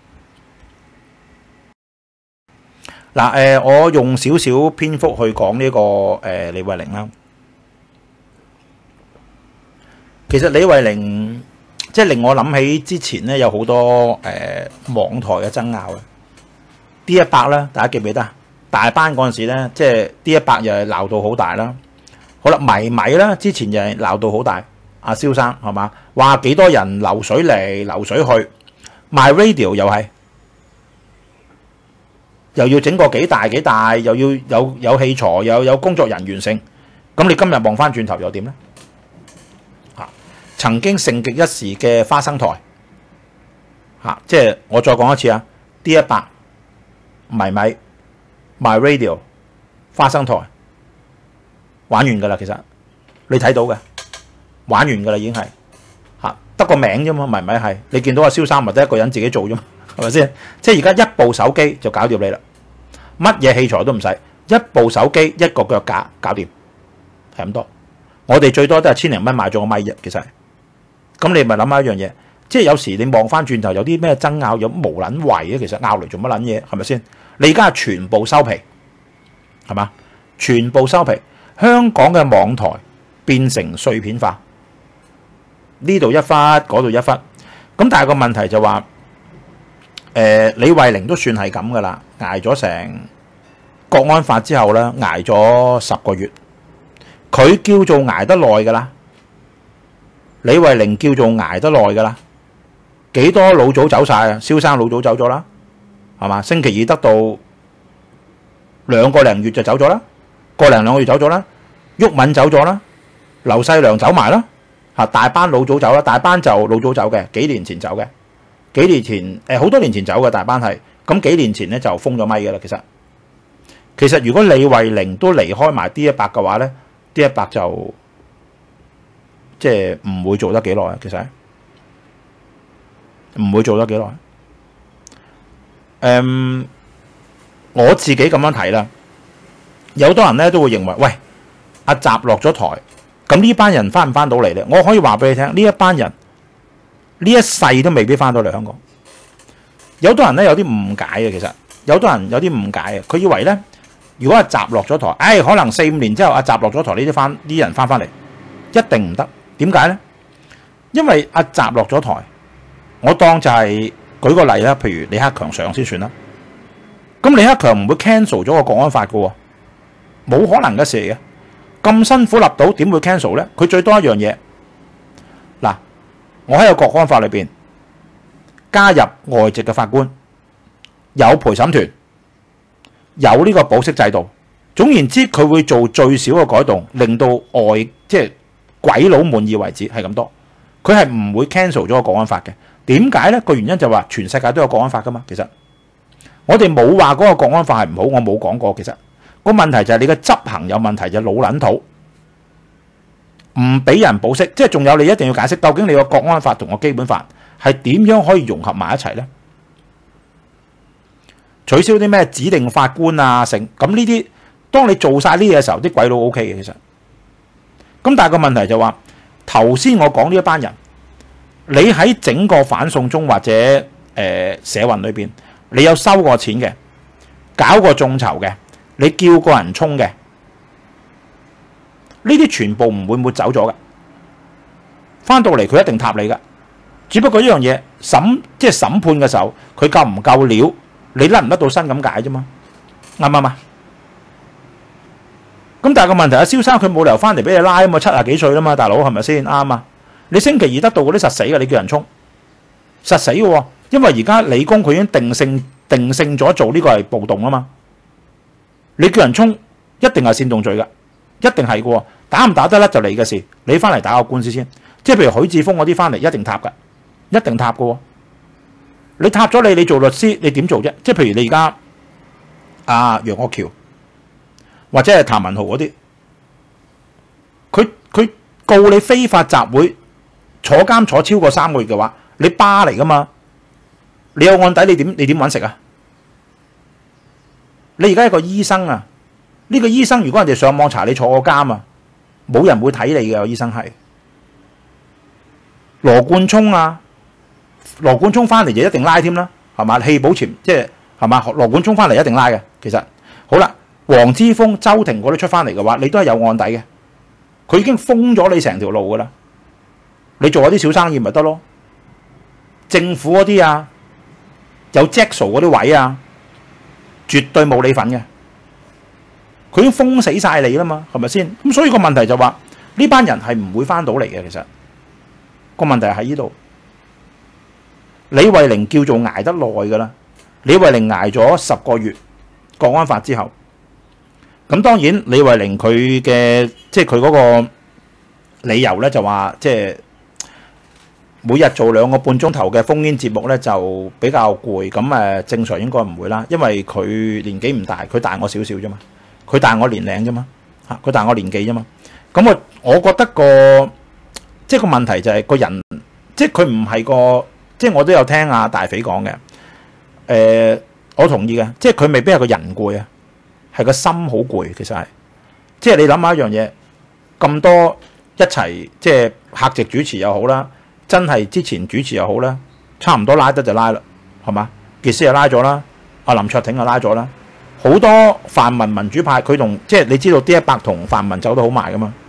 嗱，我用少少篇幅去講呢個李慧玲啦。其實李慧玲即係令我諗起之前咧有好多網台嘅爭拗嘅。D100啦，大家記唔記得？大班嗰陣時咧，即係 D100又係鬧到好大啦。好啦，米啦，之前又係鬧到好大。阿蕭生係嘛？話幾多人流水嚟流水去，MyRadio又係，又要整個幾大，又要有器材，又有工作人員性。咁你今日望翻轉頭又點咧？曾經盛極一時嘅花生台，即係我再講一次啊 ，D100、米、MyRadio、花生台玩完㗎啦，其實你睇到嘅。玩完㗎啦，已經係得個名啫嘛，咪係？你見到阿蕭生咪得一個人自己做啫嘛，係咪先？即係而家一部手機就搞掂你啦，乜嘢器材都唔使，一部手機一個腳架搞掂，係咁多。我哋最多都係千零蚊買咗個咪啫，其實。咁你咪諗下一樣嘢，即係有時你望翻轉頭有啲咩爭拗，有無撚謂嘅，其實拗嚟做乜撚嘢？係咪先？你而家係全部收皮，係嘛？全部收皮，香港嘅網台變成碎片化。呢度一忽，嗰度一忽，咁但係個問題就話，李慧玲都算係咁噶啦，捱咗成國安法之後咧，捱咗10個月，佢叫做捱得耐噶啦，李慧玲叫做捱得耐噶啦，幾多老早走晒啊？蕭生老早走咗啦，係嘛？星期二得到2個零月就走咗啦，個零2個月走咗啦，毓民走咗啦，劉細良走埋啦。大班老早走啦，大班就老早走嘅，幾年前走嘅，幾年前好多年前走嘅大班係，咁幾年前咧就封咗咪嘅啦。其實如果李慧玲都離開埋 D100嘅話咧，D100就即係唔會做得幾耐，其實唔會做得幾耐。我自己咁樣睇啦，有好多人咧都會認為，喂，阿習落咗台。咁呢班人翻唔翻到嚟咧？我可以話俾你聽，呢一班人呢一世都未必翻到嚟香港。有好多人咧有啲誤解嘅，其實有多人有啲誤解啊，佢以為咧，如果阿習落咗台，可能4-5年之後阿習落咗台，呢啲人翻嚟，一定唔得。點解咧？因為阿習落咗台，我當就係舉個例啦，譬如李克強上先算啦。咁李克強唔會 cancel 咗個國安法嘅喎，冇可能嘅事嚟嘅。咁辛苦立到，點會 cancel 咧？佢最多一樣嘢，嗱，我喺個國安法裏邊加入外籍嘅法官，有陪審團，有呢個保釋制度。總言之，佢會做最少嘅改動，令到即係鬼佬滿意為止，係咁多。佢係唔會 cancel 咗個國安法嘅。點解咧？個原因就話全世界都有國安法噶嘛。其實我哋冇話嗰個國安法係唔好，我冇講過。其實個問題就係你嘅執行有問題，就老撚土，唔俾人保釋。即係仲有，你一定要解釋究竟你個國安法同個基本法係點樣可以融合埋一齊咧？取消啲咩指定法官啊，成咁呢啲，當你做晒呢嘢嘅時候，啲鬼佬 OK 嘅其實。咁但係個問題就話，頭先我講呢一班人，你喺整個反送中或者社運裏邊，你有收過錢嘅，搞過眾籌嘅，你叫過人衝嘅，呢啲全部唔會抹走咗嘅。翻到嚟佢一定塔你噶，只不過一樣嘢即係審判嘅時候，佢夠唔夠料，你甩唔甩到身咁解啫嘛，啱唔啱啊？咁但係個問題，阿蕭生佢冇理由翻嚟俾你拉啊嘛，70幾歲啦嘛，大佬係咪先啱啊？你星期二得到嗰啲實死嘅，你叫人衝實死嘅喎，因為而家理工佢已經定性咗做呢個係暴動啊嘛，你叫人衝一定係煽動罪㗎，一定係嘅喎，打唔打得甩就你嘅事，你翻嚟打個官司先，即係譬如許智峰嗰啲翻嚟一定塔㗎，一定塔嘅喎，你塔咗你做律師你點做啫？即係譬如你而家楊岳橋。或者係譚文豪嗰啲，佢告你非法集會，坐監坐超過3個月嘅話，你巴嚟噶嘛？你有案底，你點搵食啊？你而家一個醫生啊，呢個醫生如果人哋上網查你坐過監啊，冇人會睇你嘅。醫生係羅冠聰啊，羅冠聰翻嚟就一定拉添啦，係嘛？棄保潛即係嘛？羅冠聰翻嚟一定拉嘅。其實好啦。黃之鋒、周庭嗰啲出翻嚟嘅話，你都係有案底嘅。佢已經封咗你成條路噶啦，你做一啲小生意咪得咯。政府嗰啲啊，有 Jackson 嗰啲位啊，絕對冇你份嘅。佢已經封死晒你啦嘛，係咪先？咁所以個問題就話呢班人係唔會翻到嚟嘅。其實個問題喺呢度。李慧玲叫做捱得耐噶啦，李慧玲捱咗10個月國安法之後。咁當然，李慧玲佢嘅即係佢嗰個理由咧，就話即係每日做2個半鐘頭嘅烽煙節目咧，就比較攰。咁正常應該唔會啦，因為佢年紀唔大，佢大我少少啫嘛，佢大我年齡啫嘛，佢大我年紀啫嘛。咁我覺得即係個問題就係個人，即係佢唔係個，即係我都有聽阿大肥講嘅。我同意嘅，即係佢未必係個人攰啊。係個心好攰，其實係，即係你諗下一樣嘢，咁多一齊即係客席主持又好啦，真係之前主持又好啦，差唔多拉得就拉啦，係嘛？傑斯又拉咗啦，阿林卓廷又拉咗啦，好多泛民民主派佢同即係你知道 D100同泛民走得好埋噶嘛，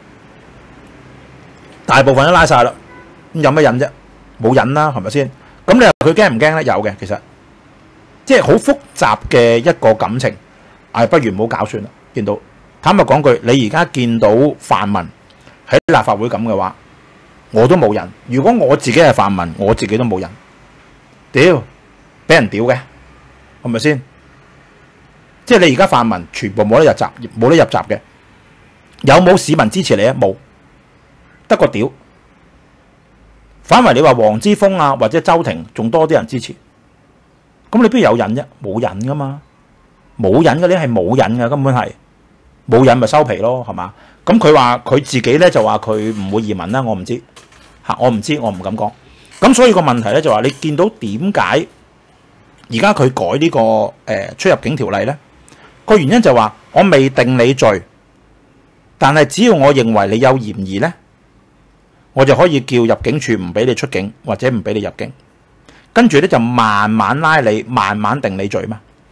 大部分都拉晒啦，咁有乜癮啫？冇癮啦，係咪先？咁你話佢驚唔驚咧？有嘅，其實即係好複雜嘅一個感情。不如唔好搞算啦。見到坦白講句，你而家見到泛民喺立法會咁嘅話，我都冇癮。如果我自己係泛民，我自己都冇癮。屌，俾人屌嘅，係咪先？即係你而家泛民全部冇得入閘，冇得入閘嘅。有冇市民支持你啊？冇，得個屌。反為你話黃之鋒啊，或者周庭，仲多啲人支持。咁你邊有癮啫？冇癮噶嘛。冇癮嗰啲係冇癮嘅，根本係冇癮咪收皮咯，係嘛？咁佢話佢自己咧就話佢唔會移民啦，我唔知嚇，我唔知，我唔敢講。咁所以個問題咧就話你見到點解而家佢改呢個出入境條例咧？個原因就話我未定你罪，但係只要我認為你有嫌疑咧，我就可以叫入境處唔俾你出境或者唔俾你入境，跟住咧就慢慢拉你，慢慢定你罪嘛。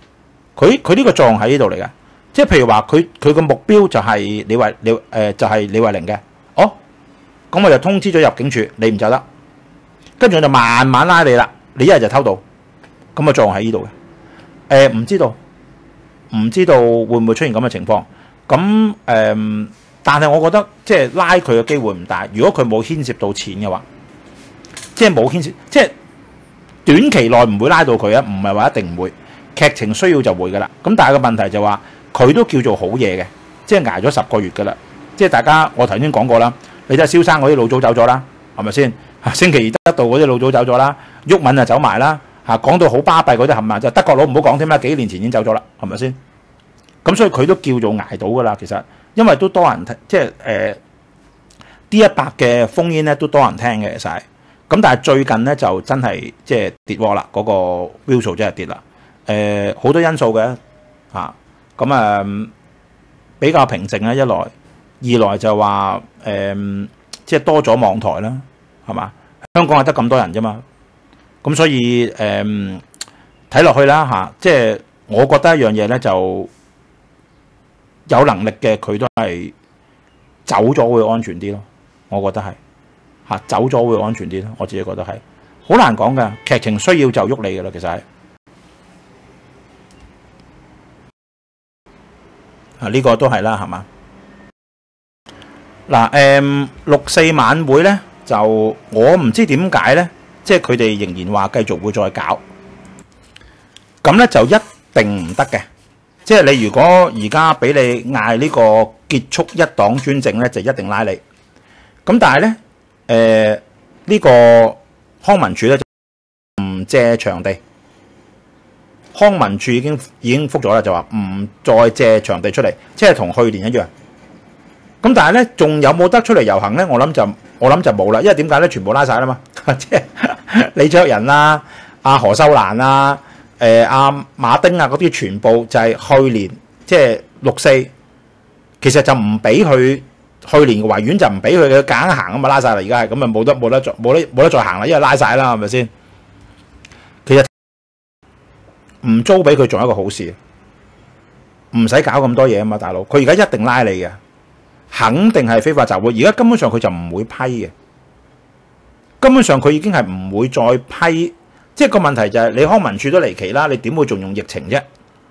佢呢個作用喺呢度嚟嘅，即係譬如話佢個目標就係就係李慧玲嘅，哦，咁我就通知咗入境處，你唔走得，跟住我就慢慢拉你啦，你一係就偷渡，咁嘅作用喺呢度嘅，唔知道會唔會出現咁嘅情況，咁但係我覺得即係拉佢嘅機會唔大，如果佢冇牽涉到錢嘅話，即係冇牽涉，即係短期內唔會拉到佢啊，唔係話一定唔會。劇情需要就會噶啦，咁但係個問題就話佢都叫做好嘢嘅，即係捱咗10個月噶啦，即係大家我頭先講過啦，你睇蕭生嗰啲老早走咗啦，係咪先？星期二得到嗰啲老早走咗啦，毓民啊走埋啦，講到好巴閉嗰啲冚唪唥就德國佬唔好講添啦，幾年前已經走咗啦，係咪先？咁所以佢都叫做捱到噶啦，其實因為都多人聽，即係D100嘅烽煙咧都多人聽嘅，其實係咁，但係最近咧就真係即係跌鑊啦，嗰個 view 數真係跌啦。好多因素嘅咁比較平靜啦，一來，二來就話即係多咗網台啦，係嘛？香港係得咁多人啫嘛，咁所以睇落去啦即係我覺得一樣嘢咧就有能力嘅佢都係走咗會安全啲咯，我覺得係走咗會安全啲咯，我自己覺得係好難講㗎，劇情需要就喐你㗎啦，其實係。呢個都係啦，係嘛？嗱，6·4晚會咧，就我唔知點解咧，即係佢哋仍然話繼續會再搞，咁咧就一定唔得嘅。即係你如果而家俾你嗌呢個結束一黨專政咧，就一定拉你。咁但係咧，呢個康文署咧就唔借場地。康文署已經覆咗啦，就話唔再借場地出嚟，即係同去年一樣。咁但係咧，仲有冇得出嚟遊行咧？我諗就冇啦，因為點解咧？全部拉晒啦嘛，即係李卓人啦、阿何秀蘭啦、阿馬丁啊嗰啲，全部就係去年即係6·4，其實就唔俾佢去年維園就唔俾佢嘅夾硬行啊嘛，拉晒啦，而家係咁啊，冇得再行啦，因為拉晒啦，係咪先？其實唔租俾佢仲有一個好事，唔使搞咁多嘢啊嘛，大佬。佢而家一定拉你嘅，肯定係非法集會。而家根本上佢就唔會批嘅，根本上佢已經係唔會再批。即係個問題就係你康文署都離奇啦，你點會仲用疫情啫？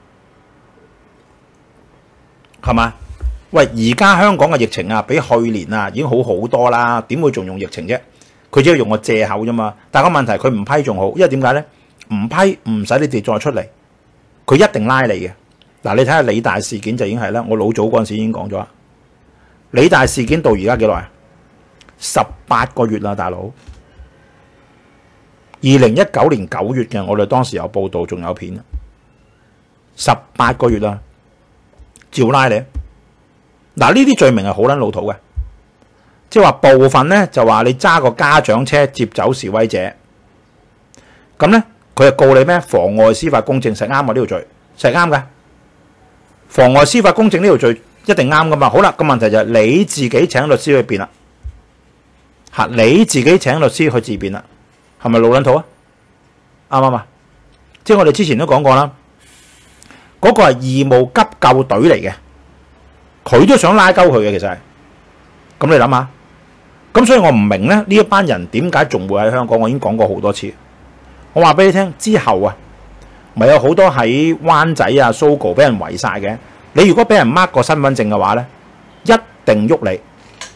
係嘛？喂，而家香港嘅疫情啊，比去年啊已經好好多啦，點會仲用疫情啫？佢只係用個藉口啫嘛。但係個問題佢唔批仲好，因為點解咧？唔批唔使你哋再出嚟，佢一定拉你嘅。嗱，你睇下理大事件就已經係啦，我老早嗰陣時已經講咗啦。理大事件到而家幾耐？18個月啦，大佬。2019年9月嘅，我哋當時有報道，仲有片。18個月啦，照拉你。嗱，呢啲罪名係好撚老土嘅，即係話部分咧就話你揸個家長車接走示威者，咁咧。佢係告你咩？妨礙司法公正，實啱啊！呢條罪實啱嘅，妨礙司法公正呢條罪一定啱噶嘛。好啦，個問題就係你自己請律師去辯啦，你自己請律師去自辯啦，係咪老撚土啊？啱唔啱啊？即係我哋之前都講過啦，嗰個係義務急救隊嚟嘅，佢都想拉鳩佢嘅，其實係。咁你諗下，咁所以我唔明咧，呢一班人點解仲會喺香港？我已經講過好多次。我話俾你聽，之後啊，咪有好多喺灣仔啊、Sogo 俾人圍晒嘅。你如果俾人 mark 個身份證嘅話咧，一定喐你。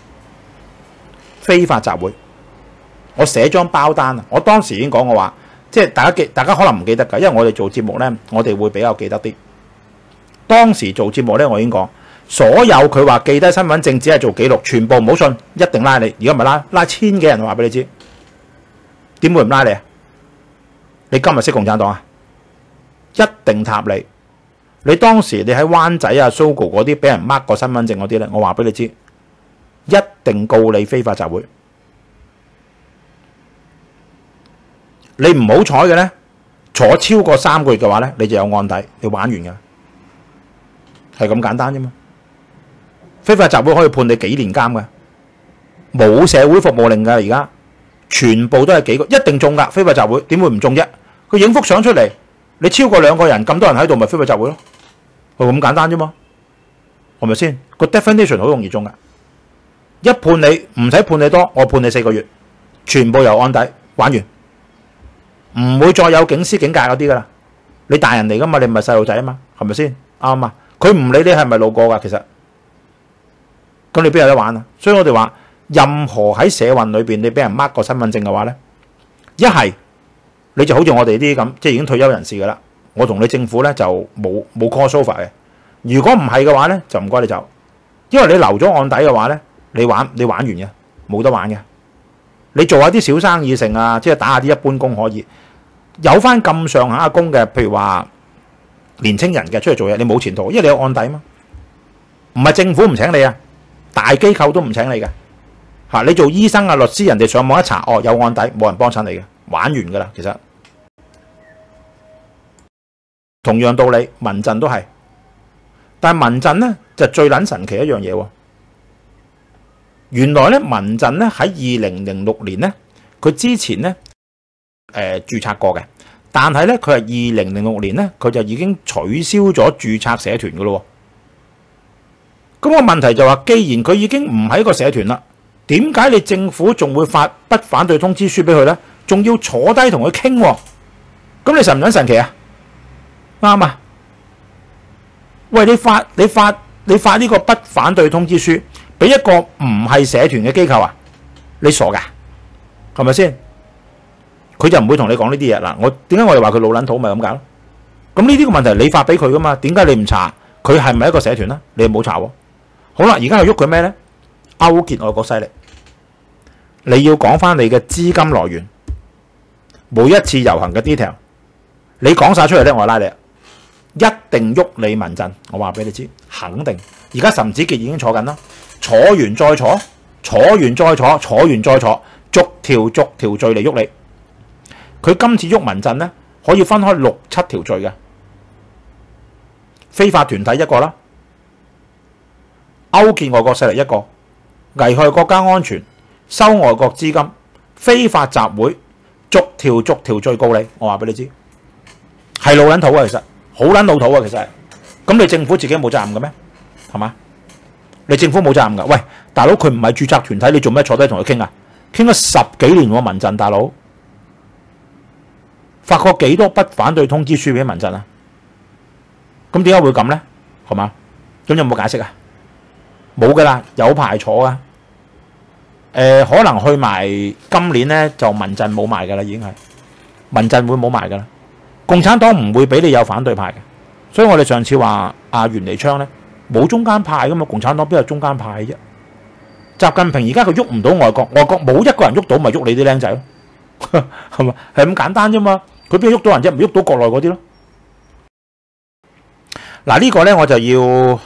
非法集會，我寫張包單啊！我當時已經講過話，即係大家可能唔記得㗎，因為我哋做節目咧，我哋會比較記得啲。當時做節目咧，我已經講，所有佢話記低身份證只係做記錄，全部唔好信，一定拉你。而家唔係拉千幾人，我話俾你知，點會唔拉你啊？你今日識共產黨啊？一定塔你！你當時你喺灣仔啊、Sogo 嗰啲俾人 mark 個身份證嗰啲咧，我話俾你知，一定告你非法集會。你唔好彩嘅咧，坐超過3個月嘅話咧，你就有案底，你玩完㗎，係咁簡單啫嘛。非法集會可以判你幾年監㗎，冇社會服務令㗎，而家全部都係幾個，一定中㗎。非法集會點會唔中啫？佢影幅相出嚟， 你超過2個人，咁多人喺度，咪非法集會咯，係咁簡單啫嘛，係咪先？個 definition 好容易中噶，一判你唔使判你多，我判你4個月，全部由案底玩完，唔會再有警司警戒嗰啲噶啦。你大人嚟噶嘛，你唔係細路仔啊嘛，係咪先？啱啊，佢唔理你係咪路過噶，其實，咁你邊有得玩啊？所以我哋話，任何喺社運裏邊你俾人 mark 個身份證嘅話咧，一係你就好似我哋啲咁，即係已經退休人士噶啦，我同你政府咧就冇 call sofa 嘅。如果唔係嘅話咧，就唔該你走，因為你留咗案底嘅話咧，你玩完嘅，冇得玩嘅。你做下啲小生意成啊，即係打下啲一般工可以，有翻咁上下工嘅，譬如話年青人嘅出嚟做嘢，你冇前途，因為你有案底嘛。唔係政府唔請你啊，大機構都唔請你嘅嚇。你做醫生啊、律師，人哋上網一查，哦有案底，冇人幫襯你嘅，玩完噶啦。其實同樣道理，民陣都係，但係民陣咧就最撚神奇一樣嘢喎。原來咧民陣咧喺2006年咧，佢之前咧註冊過嘅，但係咧佢係2006年咧佢就已經取消咗註冊社團噶咯。咁個問題就話，既然佢已經唔係一個社團啦，點解你政府仲會發不反對通知書俾佢咧？仲要坐低同佢傾喎？咁你神唔神奇啊？啱啊！喂，你發呢個不反對通知書俾一個唔係社團嘅機構啊？你傻噶？係咪先？佢就唔會同你講呢啲嘢嗱。點解我哋話佢老撚土咪咁解咯？咁呢啲個問題你發俾佢噶嘛？點解你唔查佢係咪一個社團啦？你冇查喎。好啦，而家又喐佢咩咧？勾結外國勢力，你要講翻你嘅資金來源，每一次遊行嘅 detail， 你講晒出嚟咧，我拉你，一定喐你民陣。我話俾你知，肯定。而家岑子傑已經坐緊啦，坐完再坐，坐完再坐，坐完再坐，逐條罪嚟喐你。佢今次喐民陣咧，可以分開6、7條罪嘅，非法團體一個啦。勾結外國勢力一個，危害國家安全，收外國資金，非法集會，逐條罪告你。我話俾你知，係老撚土啊！其實好撚老土啊！其實，咁你政府自己冇責任嘅咩？係嘛？你政府冇責任噶？喂，大佬佢唔係註冊團體，你做咩坐低同佢傾啊？傾咗10幾年喎，民陣大佬發過幾多不反對通知書俾民陣啊？咁點解會咁咧？係嘛？咁有冇解釋啊？冇噶啦，有排坐噶。可能去埋今年咧，就民陣冇埋噶啦，已經係民陣會冇埋噶啦。共產黨唔會俾你有反對派嘅，所以我哋上次話袁彌昌咧冇中間派噶嘛，共產黨邊有中間派啫？習近平而家佢喐唔到外國，外國冇一個人喐到，咪喐你啲僆仔咯，係咪？係咁簡單啫嘛。佢邊喐到人啫？唔喐到國內嗰啲咯。嗱呢個咧我就要。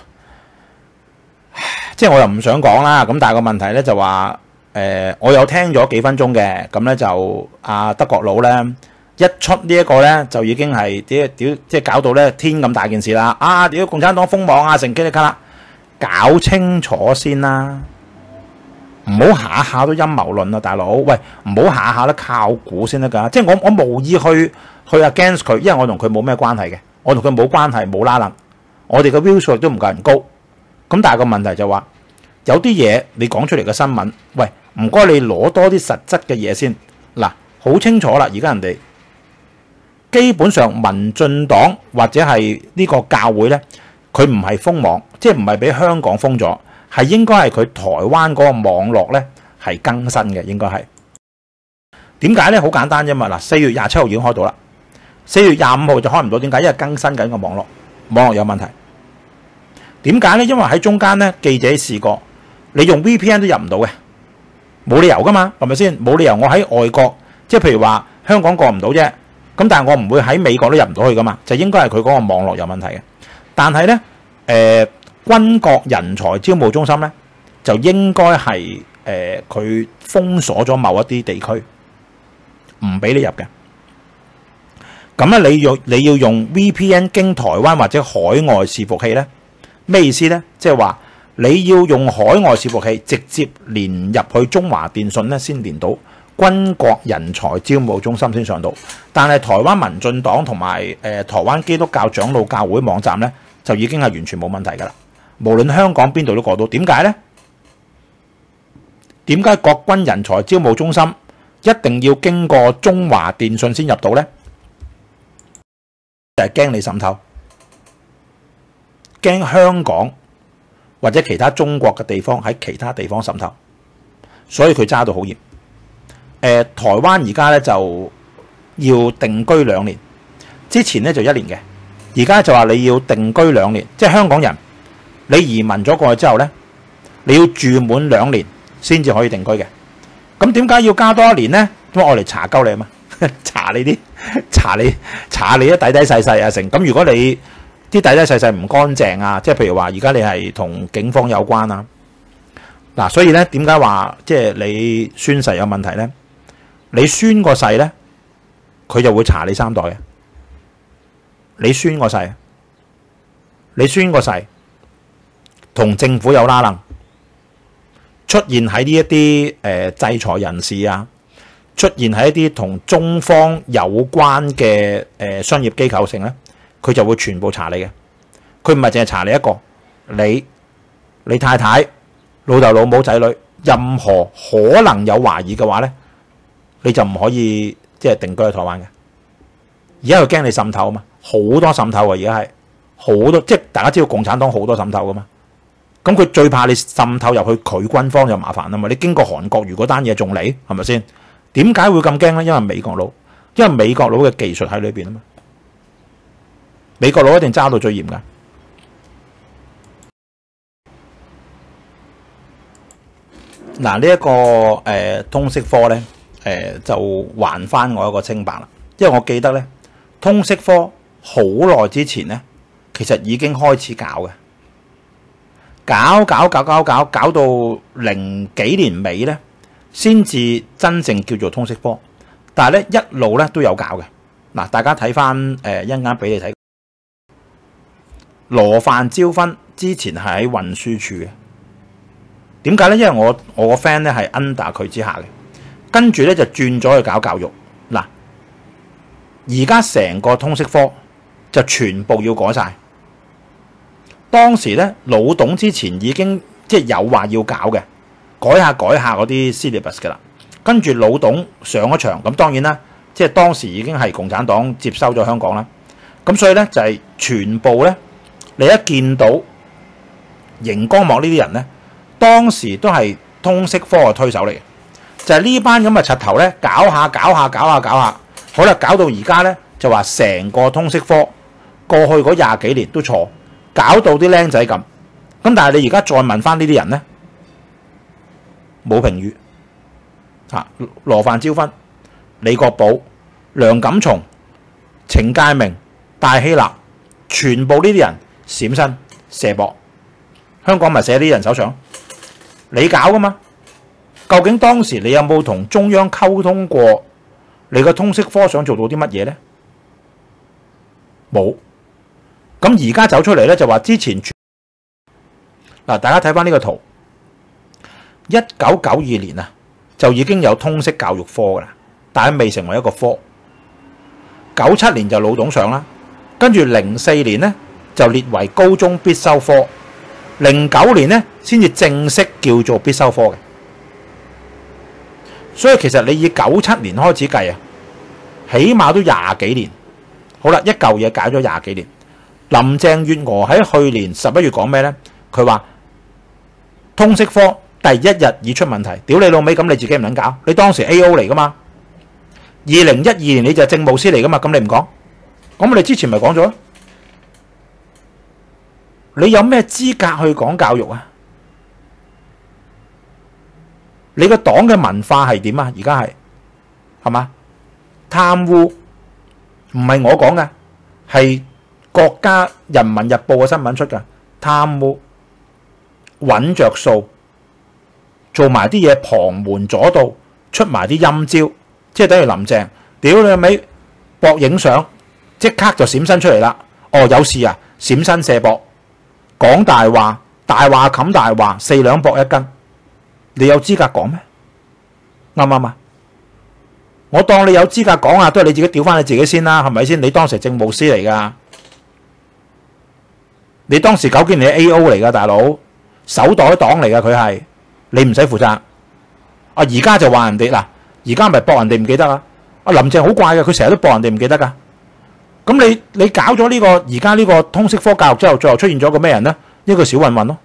即係我又唔想講啦，咁但係個問題咧就話，我有聽咗幾分鐘嘅，咁咧就德國佬咧一出呢一個咧就已經係即係搞到咧天咁大件事啦，屌共產黨封網啊，成基哩卡啦，搞清楚先啦，唔好下下都陰謀論啊，大佬，喂，唔好下下都靠估先得噶，即係我無意去 against 佢，因為我同佢冇咩關係嘅，我同佢冇關係冇拉楞，我哋嘅 view 數亦都唔夠人高。咁但係個問題就話，有啲嘢你講出嚟嘅新聞，喂，唔該你攞多啲實質嘅嘢先。嗱，好清楚啦，而家人哋基本上民進黨或者係呢個教會咧，佢唔係封網，即係唔係俾香港封咗，係應該係佢台灣嗰個網絡咧係更新嘅，應該係。點解咧？好簡單啫嘛。嗱，4月27號已經開到啦，4月25號就開唔到，點解？因為更新緊個網絡有問題。點解咧？因為喺中間咧，記者試過，你用 VPN 都入唔到嘅，冇理由噶嘛，係咪先？冇理由我喺外國，即係譬如話香港過唔到啫，咁但係我唔會喺美國都入唔到去噶嘛，就應該係佢嗰個網絡有問題嘅。但係咧，軍國人才招募中心咧，就應該係佢封鎖咗某一啲地區，唔俾你入嘅。咁咧，你要用 VPN 經台灣或者海外伺服器咧？咩意思咧？即係話你要用海外伺服器直接連入去中華電信咧，先連到。軍軍國人才招募中心先上到，但係台灣民進黨同埋台灣基督教長老教會網站咧就已經係完全冇問題㗎啦。無論香港邊度都過到，點解呢？點解國軍人才招募中心一定要經過中華電信先入到呢？就係驚你滲透，驚香港或者其他中國嘅地方喺其他地方滲透，所以佢揸到好嚴。台灣而家咧就要定居2年，之前咧就1年嘅，而家就話你要定居2年，即係香港人你移民咗過去之後咧，你要住滿2年先至可以定居嘅。咁點解要加多1年咧？咁我嚟查鳩你啊嘛，查你啲底底細細啊成。咁如果你啲底底細細唔乾淨啊，即係譬如話而家你係同警方有關啊，嗱，所以咧點解話即係你宣誓有問題咧？你宣個誓咧，佢就會查你3代嘅。你宣個誓，同政府有拉楞，出現喺呢一啲制裁人士啊，出現喺一啲同中方有關嘅商業機構性咧，佢就會全部查你嘅。佢唔係淨係查你一個，你太太、老豆老母、仔女，任何可能有懷疑嘅話咧，你就唔可以即係定居喺台灣嘅。而家佢驚你滲透啊嘛，好多滲透啊！而家係好多，即係大家知道共產黨好多滲透噶嘛。咁佢最怕你滲透入去佢軍方就麻煩啊嘛。你經過韓國，如果單嘢仲嚟，係咪先？點解會咁驚咧？因為美國佬嘅技術喺裏邊啊嘛。美國佬一定揸到最嚴噶。嗱，呢一個通識科咧。就還翻我一個清白啦，因為我記得咧，通識科好耐之前咧，其實已經開始搞嘅，搞到0幾年尾咧，先至真正叫做通識科。但係咧一路咧都有搞嘅。嗱，大家睇翻一陣間俾你睇，羅范椒芬之前係喺運輸處嘅。點解咧？因為我個 friend 咧係 under 佢之下嘅。跟住咧就轉咗去搞教育。嗱，而家成個通識科就全部要改晒。當時咧老董之前已經即係有話要搞嘅，改下嗰啲 syllabus 㗎啦。跟住老董上咗場，咁當然啦，即係當時已經係共產黨接收咗香港啦。咁所以咧就係全部咧，你一見到熒光幕呢啲人咧，當時都係通識科嘅推手嚟嘅。就係呢班咁嘅柒頭咧，搞下，好啦，搞到而家咧就話成個通識科過去嗰20幾年都錯，搞到啲僆仔咁。咁但係你而家再問翻呢啲人咧，冇評語嚇。羅范椒芬、李國寶、梁錦松、程介明、戴希立，全部呢啲人閃身射博，香港咪寫呢啲人手上，你搞噶嘛？究竟當時你有冇同中央溝通過？你個通識科想做到啲乜嘢呢？冇。咁而家走出嚟咧就話之前嗱，大家睇翻呢個圖，1992年啊就已經有通識教育科噶啦，但係未成為一個科。97年就老董上啦，跟住04年咧就列為高中必修科，09年咧先至正式叫做必修科嘅。所以其實你以97年開始計啊，起碼都20幾年。好啦，一嚿嘢解咗20幾年。林鄭月娥喺去年11月講咩呢？佢話通識科第一日已出問題，屌你老味，咁你自己唔撚搞？你當時 A.O. 嚟噶嘛？2012年你就係政務司嚟噶嘛？咁你唔講？咁我哋之前咪講咗？你有咩資格去講教育啊？你個黨嘅文化係點啊？而家係嘛？貪污唔係我講嘅，係國家人民日報嘅新聞出嘅。貪污揾着數，做埋啲嘢旁門左道，出埋啲陰招，即係等於林鄭，屌你個尾，博影相，即刻就閃身出嚟啦。哦，有事啊，閃身射博，講大話，大話冚大話，4兩博1斤。你有資格講咩？啱唔啱啊？ 我當你有資格講啊，都係你自己屌翻你自己先啦，係咪先？你當時係政務司嚟㗎，你當時9幾年嘅 A.O. 嚟㗎，大佬手袋黨嚟㗎，佢係你唔使負責。啊，而家就話人哋嗱，而家咪駁人哋唔記得啊！阿林鄭好怪嘅，佢成日都駁人哋唔記得㗎。咁你搞咗呢個而家呢個通識科教育之後，最後出現咗個咩人呢？一個小混混咯，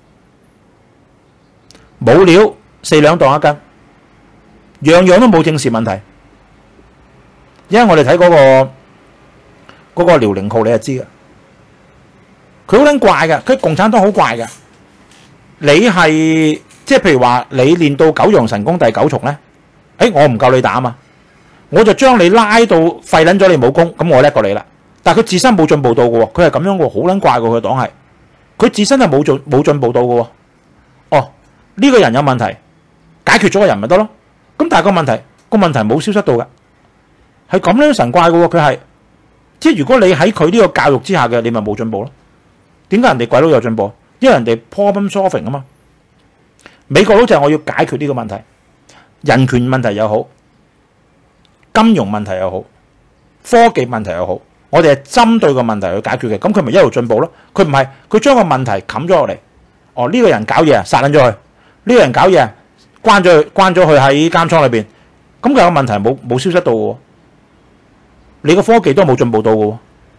冇料4兩當一斤，樣樣都冇正視問題。因為我哋睇嗰個遼寧號，你就知嘅，佢好撚怪嘅，佢共產黨好怪嘅。你係即係譬如話，你練到九陽神功第9重咧，我唔夠你打啊嘛，我就將你拉到廢撚咗你武功，咁我叻過你啦。但係佢自身冇進步到嘅喎，佢係咁樣嘅喎，好撚怪嘅佢黨係，佢自身係冇進步到嘅喎。哦，呢個人有問題，解決咗個人咪得咯。咁但係個問題冇消失到嘅。係咁樣神怪嘅喎，佢係即係如果你喺佢呢個教育之下嘅，你咪冇進步咯。點解人哋鬼佬有進步？因為人哋 problem solving 啊嘛。美國佬就係我要解決呢個問題，人權問題又好，金融問題又好，科技問題又好，我哋係針對個問題去解決嘅。咁佢咪一路進步咯？佢唔係，佢將個問題冚咗落嚟。哦，呢個人搞嘢，殺撚咗佢；呢個人搞嘢，關咗佢喺監倉裏邊。咁佢個問題冇消失到嘅喎。你個科技都冇進步到嘅喎，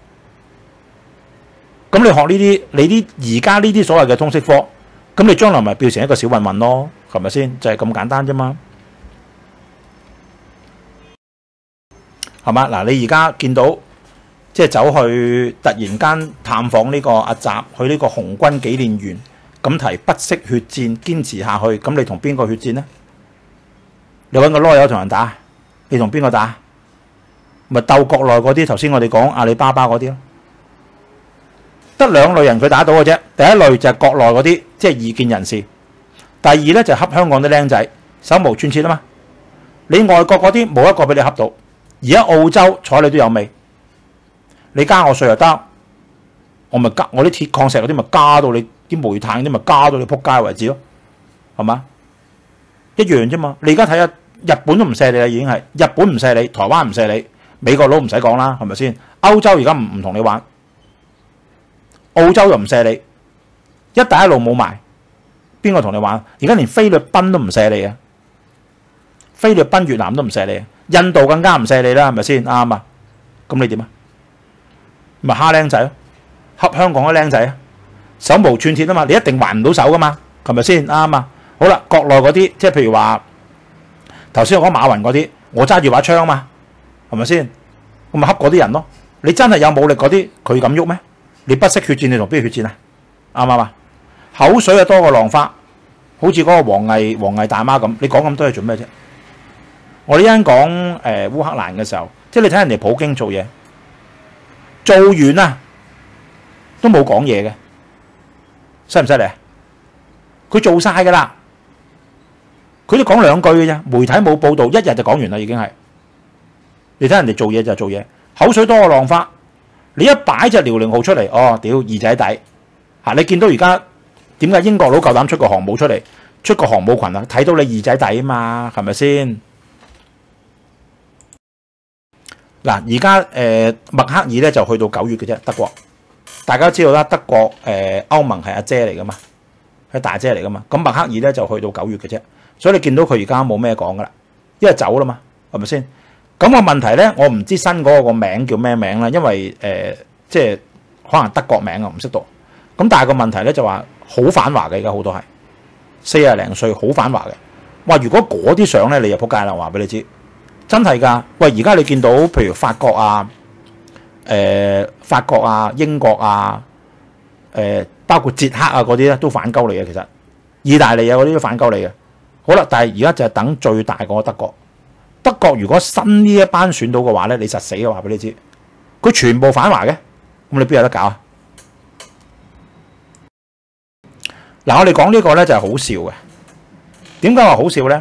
咁你學呢啲，你啲而家呢啲所謂嘅通識科，咁你將來咪變成一個小混混咯，係咪先？就係咁簡單啫嘛，係嘛？嗱，你而家見到即係走去突然間探訪呢個阿習，去呢個紅軍紀念園，咁提不惜血戰，堅持下去，咁你同邊個血戰呢？你揾個囉柚同人打，你同邊個打？咪鬥國內嗰啲，頭先我哋講阿里巴巴嗰啲咯，得2類人佢打到嘅啫。第一類就係國內嗰啲，即係異見人士；第二咧就係恰香港啲僆仔，手無寸鐵啊嘛。你外國嗰啲冇一個俾你恰到，而家澳洲睬你都有味，你加我稅又得，我咪加我啲鐵礦石嗰啲咪加到你啲煤炭嗰啲咪加到你撲街為止咯，係嘛？一樣啫嘛。你而家睇下日本都唔錫你啦，已經係日本唔錫你，台灣唔錫你。美國佬唔使講啦，係咪先？歐洲而家唔同你玩，澳洲又唔錫你，一帶一路冇埋，邊個同你玩？而家連菲律賓都唔錫你啊！菲律賓、越南都唔錫你，印度更加唔錫你啦，係咪先？啱啊！咁你點啊？咪蝦僆仔咯，恰香港嘅僆仔啊，手無寸鐵啊嘛，你一定還唔到手噶嘛，係咪先？啱啊！好啦，國內嗰啲即係譬如話頭先我講馬雲嗰啲，我揸住把槍嘛。係咪先？咁咪恰嗰啲人咯。你真係有武力嗰啲，佢咁喐咩？你不惜血戰，你同邊個血戰啊？啱唔啱啊？口水啊多過浪花，好似嗰個王毅大媽咁。你講咁多嘢做咩啫？我哋一陣講烏克蘭嘅時候，即係你睇人哋普京做嘢，做完啊都冇講嘢嘅，犀唔犀利啊？佢做晒㗎啦，佢都講2句嘅啫，媒體冇報導，一日就講完啦，已經係。你睇人哋做嘢就做嘢，口水多過浪花。你一擺隻遼寧號出嚟，哦，屌二仔底嚇！你見到而家點解英國佬夠膽出個航母出嚟，出個航母群啊？睇到你二仔底啊嘛，係咪先？嗱，而家默克爾咧就去到9月嘅啫，德國。大家都知道啦，德國歐盟係阿姐嚟噶嘛，係大姐嚟噶嘛。咁默克爾咧就去到9月嘅啫，所以你見到佢而家冇咩講噶啦，因為走啦嘛，係咪先？咁個問題咧，我唔知新嗰個名叫咩名啦，因為即係可能德國名啊，唔識讀。咁但係個問題咧就話好反華嘅，而家好多係40零歲好反華嘅。哇！如果嗰啲相咧，你就仆街啦，話俾你知，真係㗎。喂，而家你見到譬如法國啊、英國啊、包括捷克啊嗰啲咧，都反鳩你嘅。其實意大利啊嗰啲都反鳩你嘅。好啦，但係而家就係等最大嗰個德國。德國如果新呢一班選到嘅話咧，你實死嘅話俾你知，佢全部反華嘅，咁你邊有得搞啊？嗱，我哋講呢個咧就係好笑嘅。點解話好笑咧？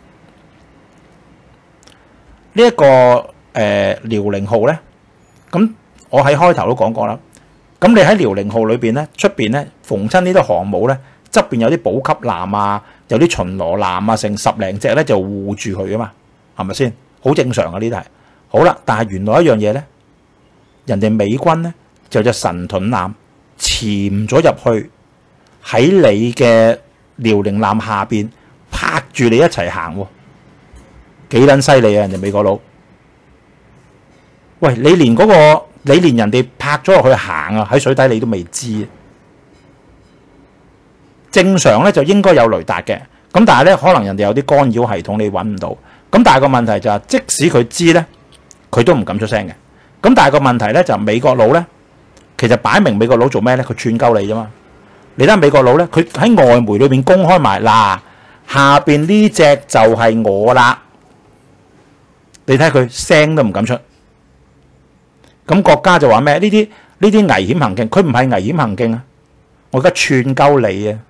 呢一個遼寧號咧，咁我喺開頭都講過啦。咁你喺遼寧號裏邊咧，出邊咧逢親呢啲航母咧，側邊有啲補給艦啊，有啲巡邏艦啊，成10零隻咧就護住佢啊嘛。係咪先？ 好正常嘅呢啲係。好啦，但係原來一樣嘢咧，人哋美軍咧就隻神盾艦潛咗入去喺你嘅遼寧艦下邊拍住你一齊行喎，幾撚犀利啊！人哋美國佬，喂，你連人哋拍咗落去行啊，喺水底你都未知。正常咧就應該有雷達嘅，咁但係咧可能人哋有啲干擾系統你揾唔到，咁但係個問題就係即使佢知咧，佢都唔敢出聲嘅。咁但係個問題咧就美國佬咧，其實擺明美國佬做咩咧？佢串鳩你啫嘛。你睇美國佬咧，佢喺外媒裏邊公開埋嗱，下邊呢隻就係我啦。你睇佢聲都唔敢出。咁國家就話咩？呢啲危險行徑，佢唔係危險行徑啊！我而家串鳩你啊！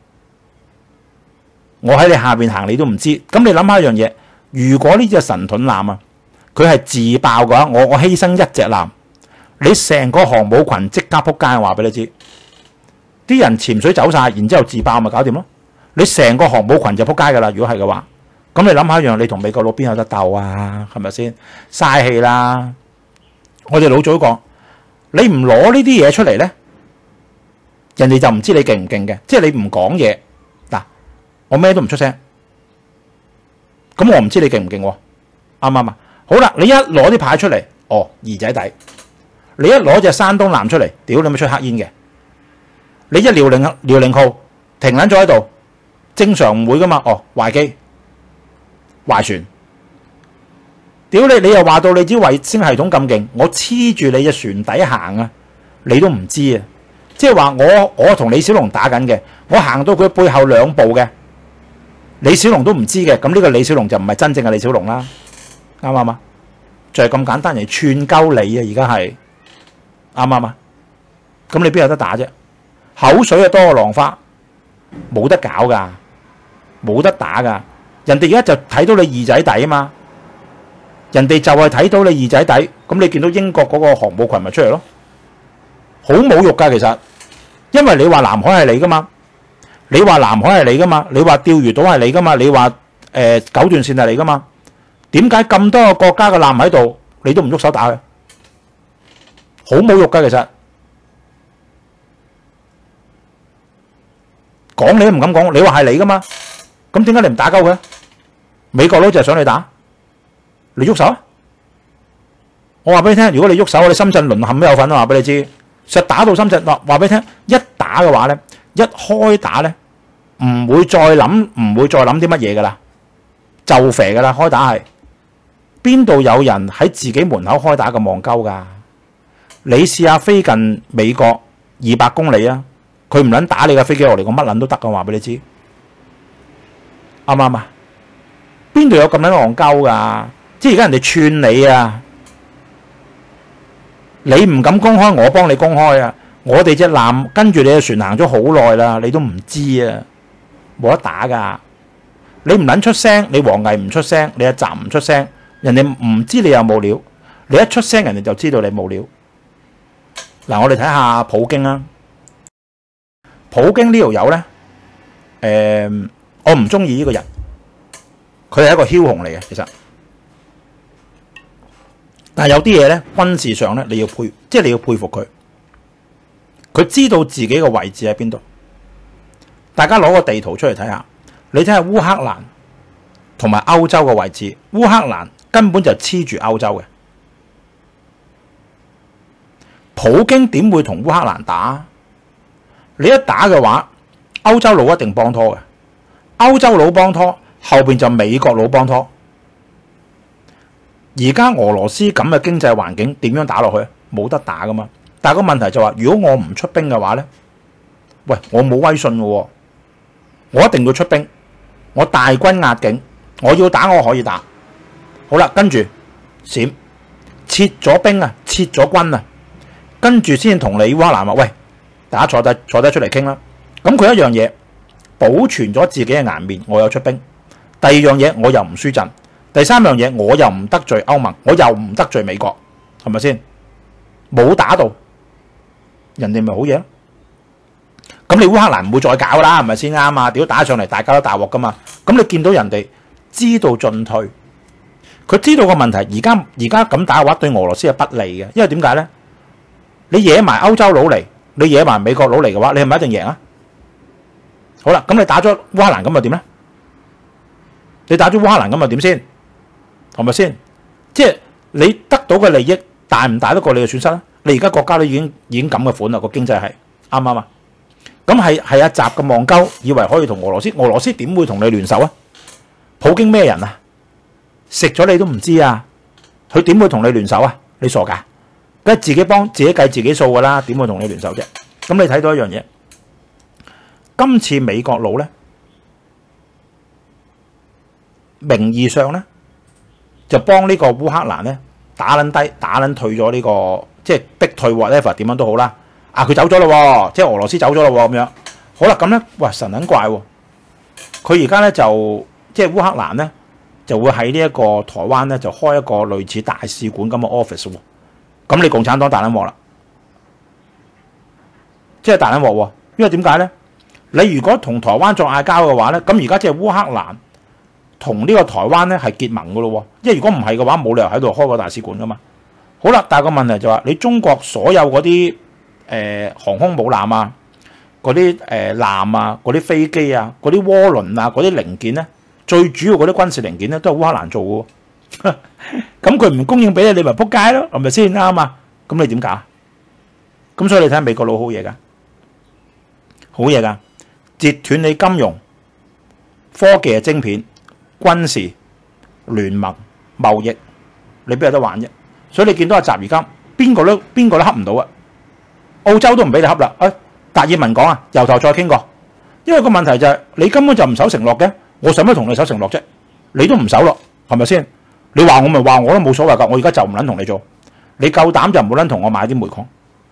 我喺你下邊行，你都唔知。咁你諗下一樣嘢，如果呢隻神盾艦啊，佢係自爆嘅話，我犧牲一隻艦，你成個航母群即刻撲街。我話俾你知，啲人潛水走晒，然之後自爆咪搞掂咯。你成個航母群就撲街噶啦。如果係嘅話，咁你諗下一樣，你同美國佬邊有得鬥啊？係咪先？嘥氣啦！我哋老早講，你唔攞呢啲嘢出嚟咧，人哋就唔知你勁唔勁嘅。即係你唔講嘢。我咩都唔出聲，咁我唔知你勁唔勁喎，啱唔啱啊？好啦，你一攞啲牌出嚟，哦，二仔底，你一攞隻山東艦出嚟，屌你咪出黑煙嘅，你一遼寧號停撚咗喺度，正常唔會噶嘛，哦，壞機壞船，屌你又話到你支衛星系統咁勁，我黐住你隻船底行啊，你都唔知啊，即係話我同李小龍打緊嘅，我行到佢背後2步嘅。李小龍都唔知嘅，咁呢個李小龍就唔係真正嘅李小龍啦，啱唔啱啊？就係咁簡單嚟串鳩你啊！而家係啱唔啱啊？咁你邊有得打啫？口水啊多過浪花，冇得搞噶，冇得打噶。人哋而家就睇到你二仔底啊嘛，人哋就係睇到你二仔底，咁你見到英國嗰個航母群咪出嚟咯，好侮辱噶其實，因為你話南海係你噶嘛。你話南海係你噶嘛？你話釣魚島係你噶嘛？你話九段線係你噶嘛？點解咁多個國家嘅艦喺度，你都唔喐手打佢？好侮辱噶，其實講你都唔敢講。你話係你噶嘛？咁點解你唔打鳩佢？美國佬就係想你打，你喐手啊！我話俾你聽，如果你喐手，你深圳淪陷都有份啊！話俾你知，實打到深圳，話俾你聽，一打嘅話咧。一開打咧，唔會再諗啲乜嘢噶啦，就肥噶啦。開打係邊度有人喺自己門口開打咁戇鳩噶？你試下飛近美國200公里啊，佢唔撚打你嘅飛機落嚟，我乜撚都得噶。話俾你知，啱唔啱啊？邊度有咁撚戇鳩噶？即係而家人哋串你啊，你唔敢公開，我幫你公開啊！我哋隻艦跟住你嘅船行咗好耐啦，你都唔知啊，冇得打噶。你唔撚出聲，你王毅唔出聲，你阿習唔出聲，人哋唔知你有冇料。你一出聲，人哋就知道你冇料。嗱，我哋睇下普京啦。普京呢條友咧，我唔中意呢個人，佢係一個梟雄嚟嘅，其實。但係有啲嘢咧，軍事上咧，你要佩服佢。佢知道自己嘅位置喺邊度。大家攞個地圖出嚟睇下，你睇下烏克蘭同埋歐洲嘅位置。烏克蘭根本就黐住歐洲嘅。普京點會同烏克蘭打？你一打嘅話，歐洲佬一定幫拖嘅。歐洲佬幫拖，後邊就美國佬幫拖。而家俄羅斯咁嘅經濟環境點樣打落去？冇得打噶嘛。但係個問題就話，如果我唔出兵嘅話咧，喂，我冇威信嘅喎，我一定要出兵，我大軍壓境，我要打我可以打。好啦，跟住閃撤咗兵啊，撤咗軍啊，跟住先同你烏克蘭話，喂，大家坐低出嚟傾啦。咁佢一樣嘢保存咗自己嘅顏面，我有出兵。第二樣嘢我又唔輸陣，第三樣嘢我又唔得罪歐盟，我又唔得罪美國，係咪先？冇打到。人哋咪好嘢咯，咁你烏克蘭唔會再搞啦，係咪先啱啊？屌打上嚟，大家都大鑊噶嘛。咁你見到人哋知道進退， 佢知道個問題，而家咁打嘅話對俄羅斯係不利嘅，因為點解咧？你惹埋歐洲佬嚟，你惹埋美國佬嚟嘅話，你係咪一定贏啊？好啦，咁你打咗烏克蘭咁又點咧？你打咗烏克蘭咁又點先？係咪先？即係你得到嘅利益大唔大得過你嘅損失咧？你而家國家都已經咁嘅款啦，個經濟係啱唔啱啊？咁係阿習嘅戇鳩，以為可以同俄羅斯點會同你聯手啊？普京咩人啊？食咗你都唔知啊！佢點會同你聯手啊？你傻噶？梗係自己幫自己計自己數噶啦，點會同你聯手啫？咁你睇到一樣嘢，今次美國佬咧，名義上咧就幫呢個烏克蘭咧打撚低、打撚退咗呢個，即係逼退 whatever 點樣都好啦。佢走咗咯，即係俄羅斯走咗咯咁樣。好啦，咁咧，哇神撚怪喎！佢而家咧就即係烏克蘭咧就會喺呢一個台灣咧就開一個類似大使館咁嘅 office 喎。咁你共產黨大撚鑊啦，即係大撚鑊喎。因為點解咧？你如果同台灣作嗌交嘅話咧，咁而家即係烏克蘭同呢個台灣咧係結盟噶咯。因為如果唔係嘅話，冇理由喺度開個大使館噶嘛。好啦，但係個問題就話，你中國所有嗰啲航空母艦啊，嗰啲艦啊，嗰啲飛機啊，嗰啲渦輪啊，嗰啲零件咧，最主要嗰啲軍事零件咧都係烏克蘭做嘅。咁佢唔供應俾你，你咪仆街咯，係咪先啱啊？咁你點搞？咁所以你睇下美國佬好嘢噶，好嘢噶，截斷你金融、科技嘅晶片、軍事聯盟、貿易，你邊有得玩啫？所以你見到阿習而家邊個都恰唔到啊！澳洲都唔俾你恰啦。達爾文講啊，由頭再傾過，因為個問題就係你根本就唔守承諾嘅，我使乜同你守承諾啫？你都唔守咯，係咪先？你話我咪話我都冇所謂噶，我而家就唔撚同你做，你夠膽就唔好撚同我買啲煤礦。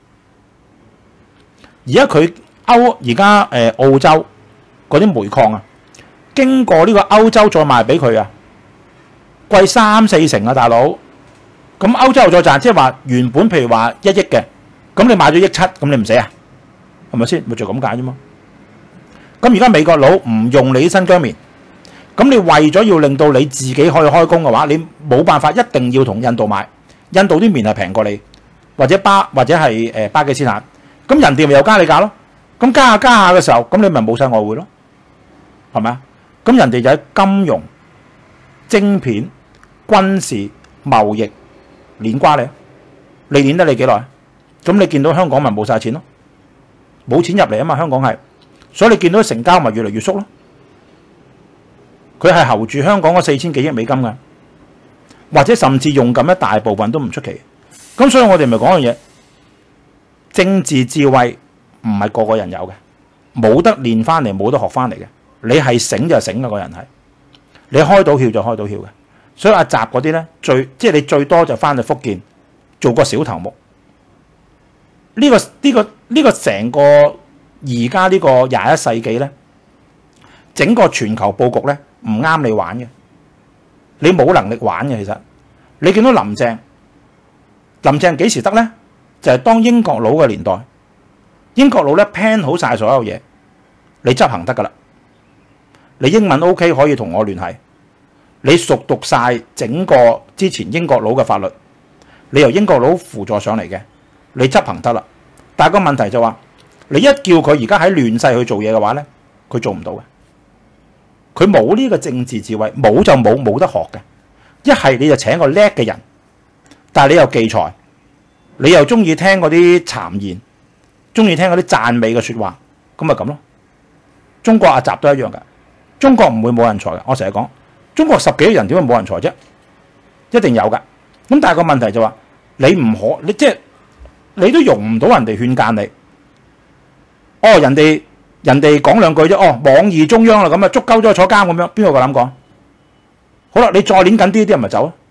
而家佢澳洲嗰啲煤礦啊，經過呢個歐洲再賣俾佢啊，貴3-4成啊，大佬。咁歐洲又再賺，即係話原本譬如話1億嘅，咁你買咗1.7億，咁你唔死啊？係咪先？咪就咁解啫嘛。咁而家美國佬唔用你啲新疆棉，咁你為咗要令到你自己可以開工嘅話，你冇辦法，一定要同印度買。印度啲棉係平過你，或者係巴基斯坦，咁人哋咪又加你價咯。咁加下嘅時候，咁你咪冇晒外匯咯，係咪啊？咁人哋就喺金融、晶片、軍事、貿易鏈瓜你，你鏈得你幾耐？咁你見到香港咪冇晒錢咯，冇錢入嚟啊嘛，香港係，所以你見到成交咪越嚟越縮咯。佢係睺住香港嗰4000幾億美金嘅，或者甚至用咁一大部分都唔出奇。咁所以我哋咪講樣嘢，政治智慧唔係個個人有嘅，冇得練翻嚟，冇得學翻嚟嘅。你係醒就醒嘅，個人係，你開到竅就開到竅嘅。所以阿習嗰啲咧，即係你最多就翻去福建做個小頭目。呢個成個而家呢個21世紀咧，整個全球佈局咧唔啱你玩嘅，你冇能力玩嘅。其實你見到林鄭幾時得咧？就係當英國佬嘅年代，英國佬咧 plan 好晒所有嘢，你執行得噶啦。你英文 OK 可以同我聯繫。你熟讀晒整個之前英國佬嘅法律，你由英國佬輔助上嚟嘅，你執行得啦。但係個問題就話，你一叫佢而家喺亂世去做嘢嘅話咧，佢做唔到嘅。佢冇呢個政治智慧，冇就冇得學嘅。一係你就請個叻嘅人，但係你又忌才，你又中意聽嗰啲讒言，中意聽嗰啲讚美嘅説話，咁咪咁咯。中國阿習都一樣嘅，中國唔會冇人才嘅。我成日講。中國10幾億人點會冇人才啫？一定有噶。咁但係個問題就話，你唔可，你即係你都容唔到人哋勸諫你。哦，人哋講兩句啫。哦，妄議中央啦，咁啊捉鳩咗坐監咁樣，邊個夠膽講？好啦，你再攣緊啲人咪走咯。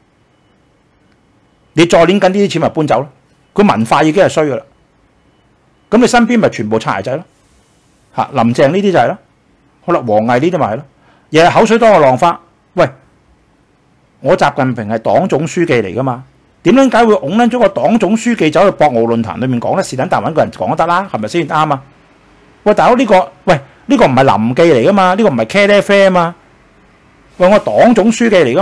你再攣緊啲錢咪搬走咯。佢文化已經係衰噶啦。咁你身邊咪全部擦鞋仔咯。林鄭呢啲就係咯。好啦，王毅呢啲咪係咯。日日口水多過浪花，喂！我習近平係黨總書記嚟噶嘛？點解會拱撚咗個黨總書記走去博鰲論壇裏面講咧？是但揾個人講得啦，係咪先啱啊？喂，大佬呢個唔係臨記嚟噶嘛？呢個唔係茄喱啡啊嘛？喂，我黨總書記嚟噶嘛？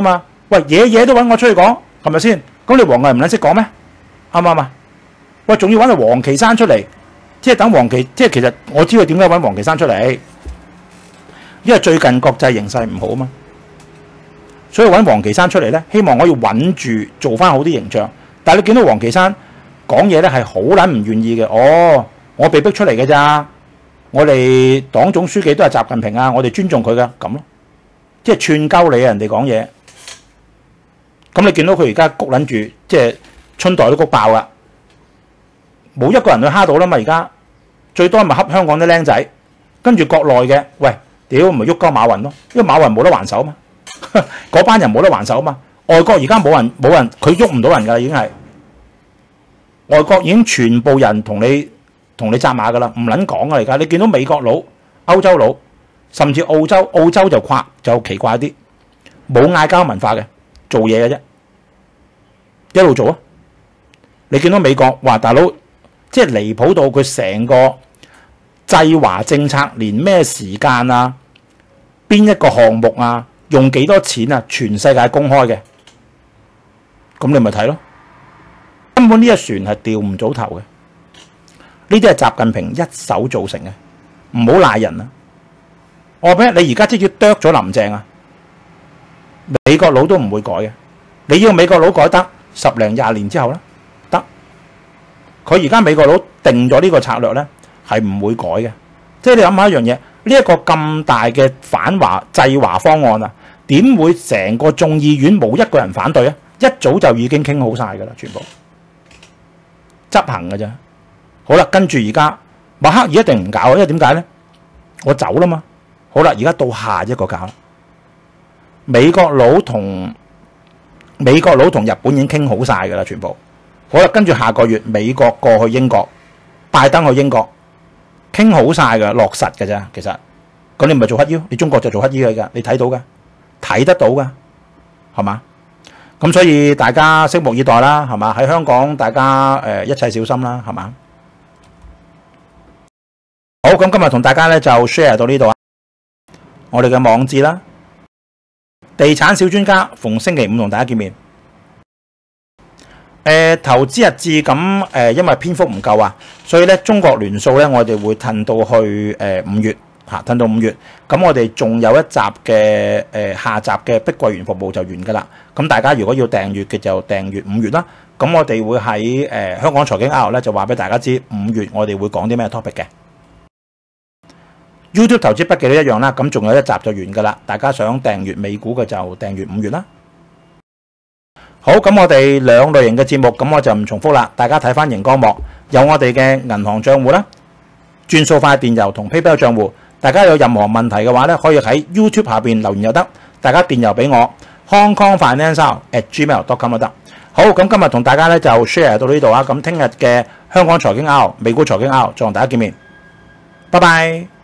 喂，嘢都揾我出去講，係咪先？咁你黃毅唔撚識講咩？啱唔啱啊？喂，仲要揾個王岐山出嚟，即係等王岐，即係其實我知佢點解揾王岐山出嚟，因為最近國際形勢唔好啊嘛，所以揾王岐山出嚟咧，希望可以穩住做翻好啲形象。但係你見到王岐山講嘢咧係好撚唔願意嘅，哦，我被逼出嚟嘅咋，我哋黨總書記都係習近平啊，我哋尊重佢噶，咁咯，即係串鳩你啊，人哋講嘢。咁你見到佢而家谷撚住，即係春袋都谷爆啦，冇一個人去蝦到啦嘛。而家最多咪恰香港啲僆仔，跟住國內嘅，喂，屌咪喐鳩馬雲咯，因為馬雲冇得還手嘛，嗰班人冇得還手嘛。外國而家冇人，佢喐唔到人㗎啦，已經係外國已經全部人同你紮馬㗎啦，唔撚講啊！而家你見到美國佬、歐洲佬，甚至澳洲就奇怪啲，冇嗌交文化嘅，做嘢嘅啫。一路做啊！你見到美國話大佬，即係離譜到佢成個制華政策，連咩時間啊、邊一個項目啊、用幾多錢啊，全世界公開嘅。咁你咪睇咯，根本呢一船係掉唔到頭嘅。呢啲係習近平一手造成嘅，唔好賴人啊！我話俾你，而家即係要剁咗林鄭啊！美國佬都唔會改嘅，你要美國佬改得10零20年之後啦，得。佢而家美國佬定咗呢個策略咧，係唔會改嘅。即係你諗下一樣嘢，呢一個咁大嘅反華制華方案啊，點會成個眾議院冇一個人反對啊？一早就已經傾好晒㗎啦，全部執行㗎咋。好啦，跟住而家默克爾一定唔搞，因為點解咧？我走啦嘛。好啦，而家到下一個搞啦。美國佬同日本已經傾好晒㗎啦，全部。好啦，跟住下個月美國過去英國，拜登去英國，傾好晒㗎，落實㗎咋。其實咁你唔係做乞兒，你中國就做乞兒㗎，你睇到㗎，睇得到㗎，係嘛？咁所以大家拭目以待啦，係嘛？喺香港大家一切小心啦，係嘛？好，咁今日同大家咧就 share 到呢度啊！我哋嘅網誌啦，地產小專家逢星期五同大家見面。投資日誌咁因為篇幅唔夠啊，所以咧中國聯數咧我哋會褪到去5月嚇，褪到5月。咁我哋仲有一集嘅下集嘅碧桂園服務就完㗎啦。咁大家如果要訂閱嘅就訂閱5月啦。咁我哋會喺香港財經 R 咧就話俾大家知5月我哋會講啲咩 topic 嘅。YouTube 投資筆記都一樣啦，咁仲有一集就完㗎啦。大家想訂閱美股嘅就訂閱5月啦。好，咁我哋兩類型嘅節目，咁我就唔重複啦。大家睇翻熒光幕，有我哋嘅銀行賬戶啦、轉數快電郵同 PayPal 賬戶。大家有任何問題嘅話咧，可以喺 YouTube 下邊留言又得，大家電郵俾我 hongkongfinancial@gmail.com 都得。好，咁今日同大家咧就 share 到呢度啊。咁聽日嘅香港財經 R、美股財經 R 再同大家見面，拜拜。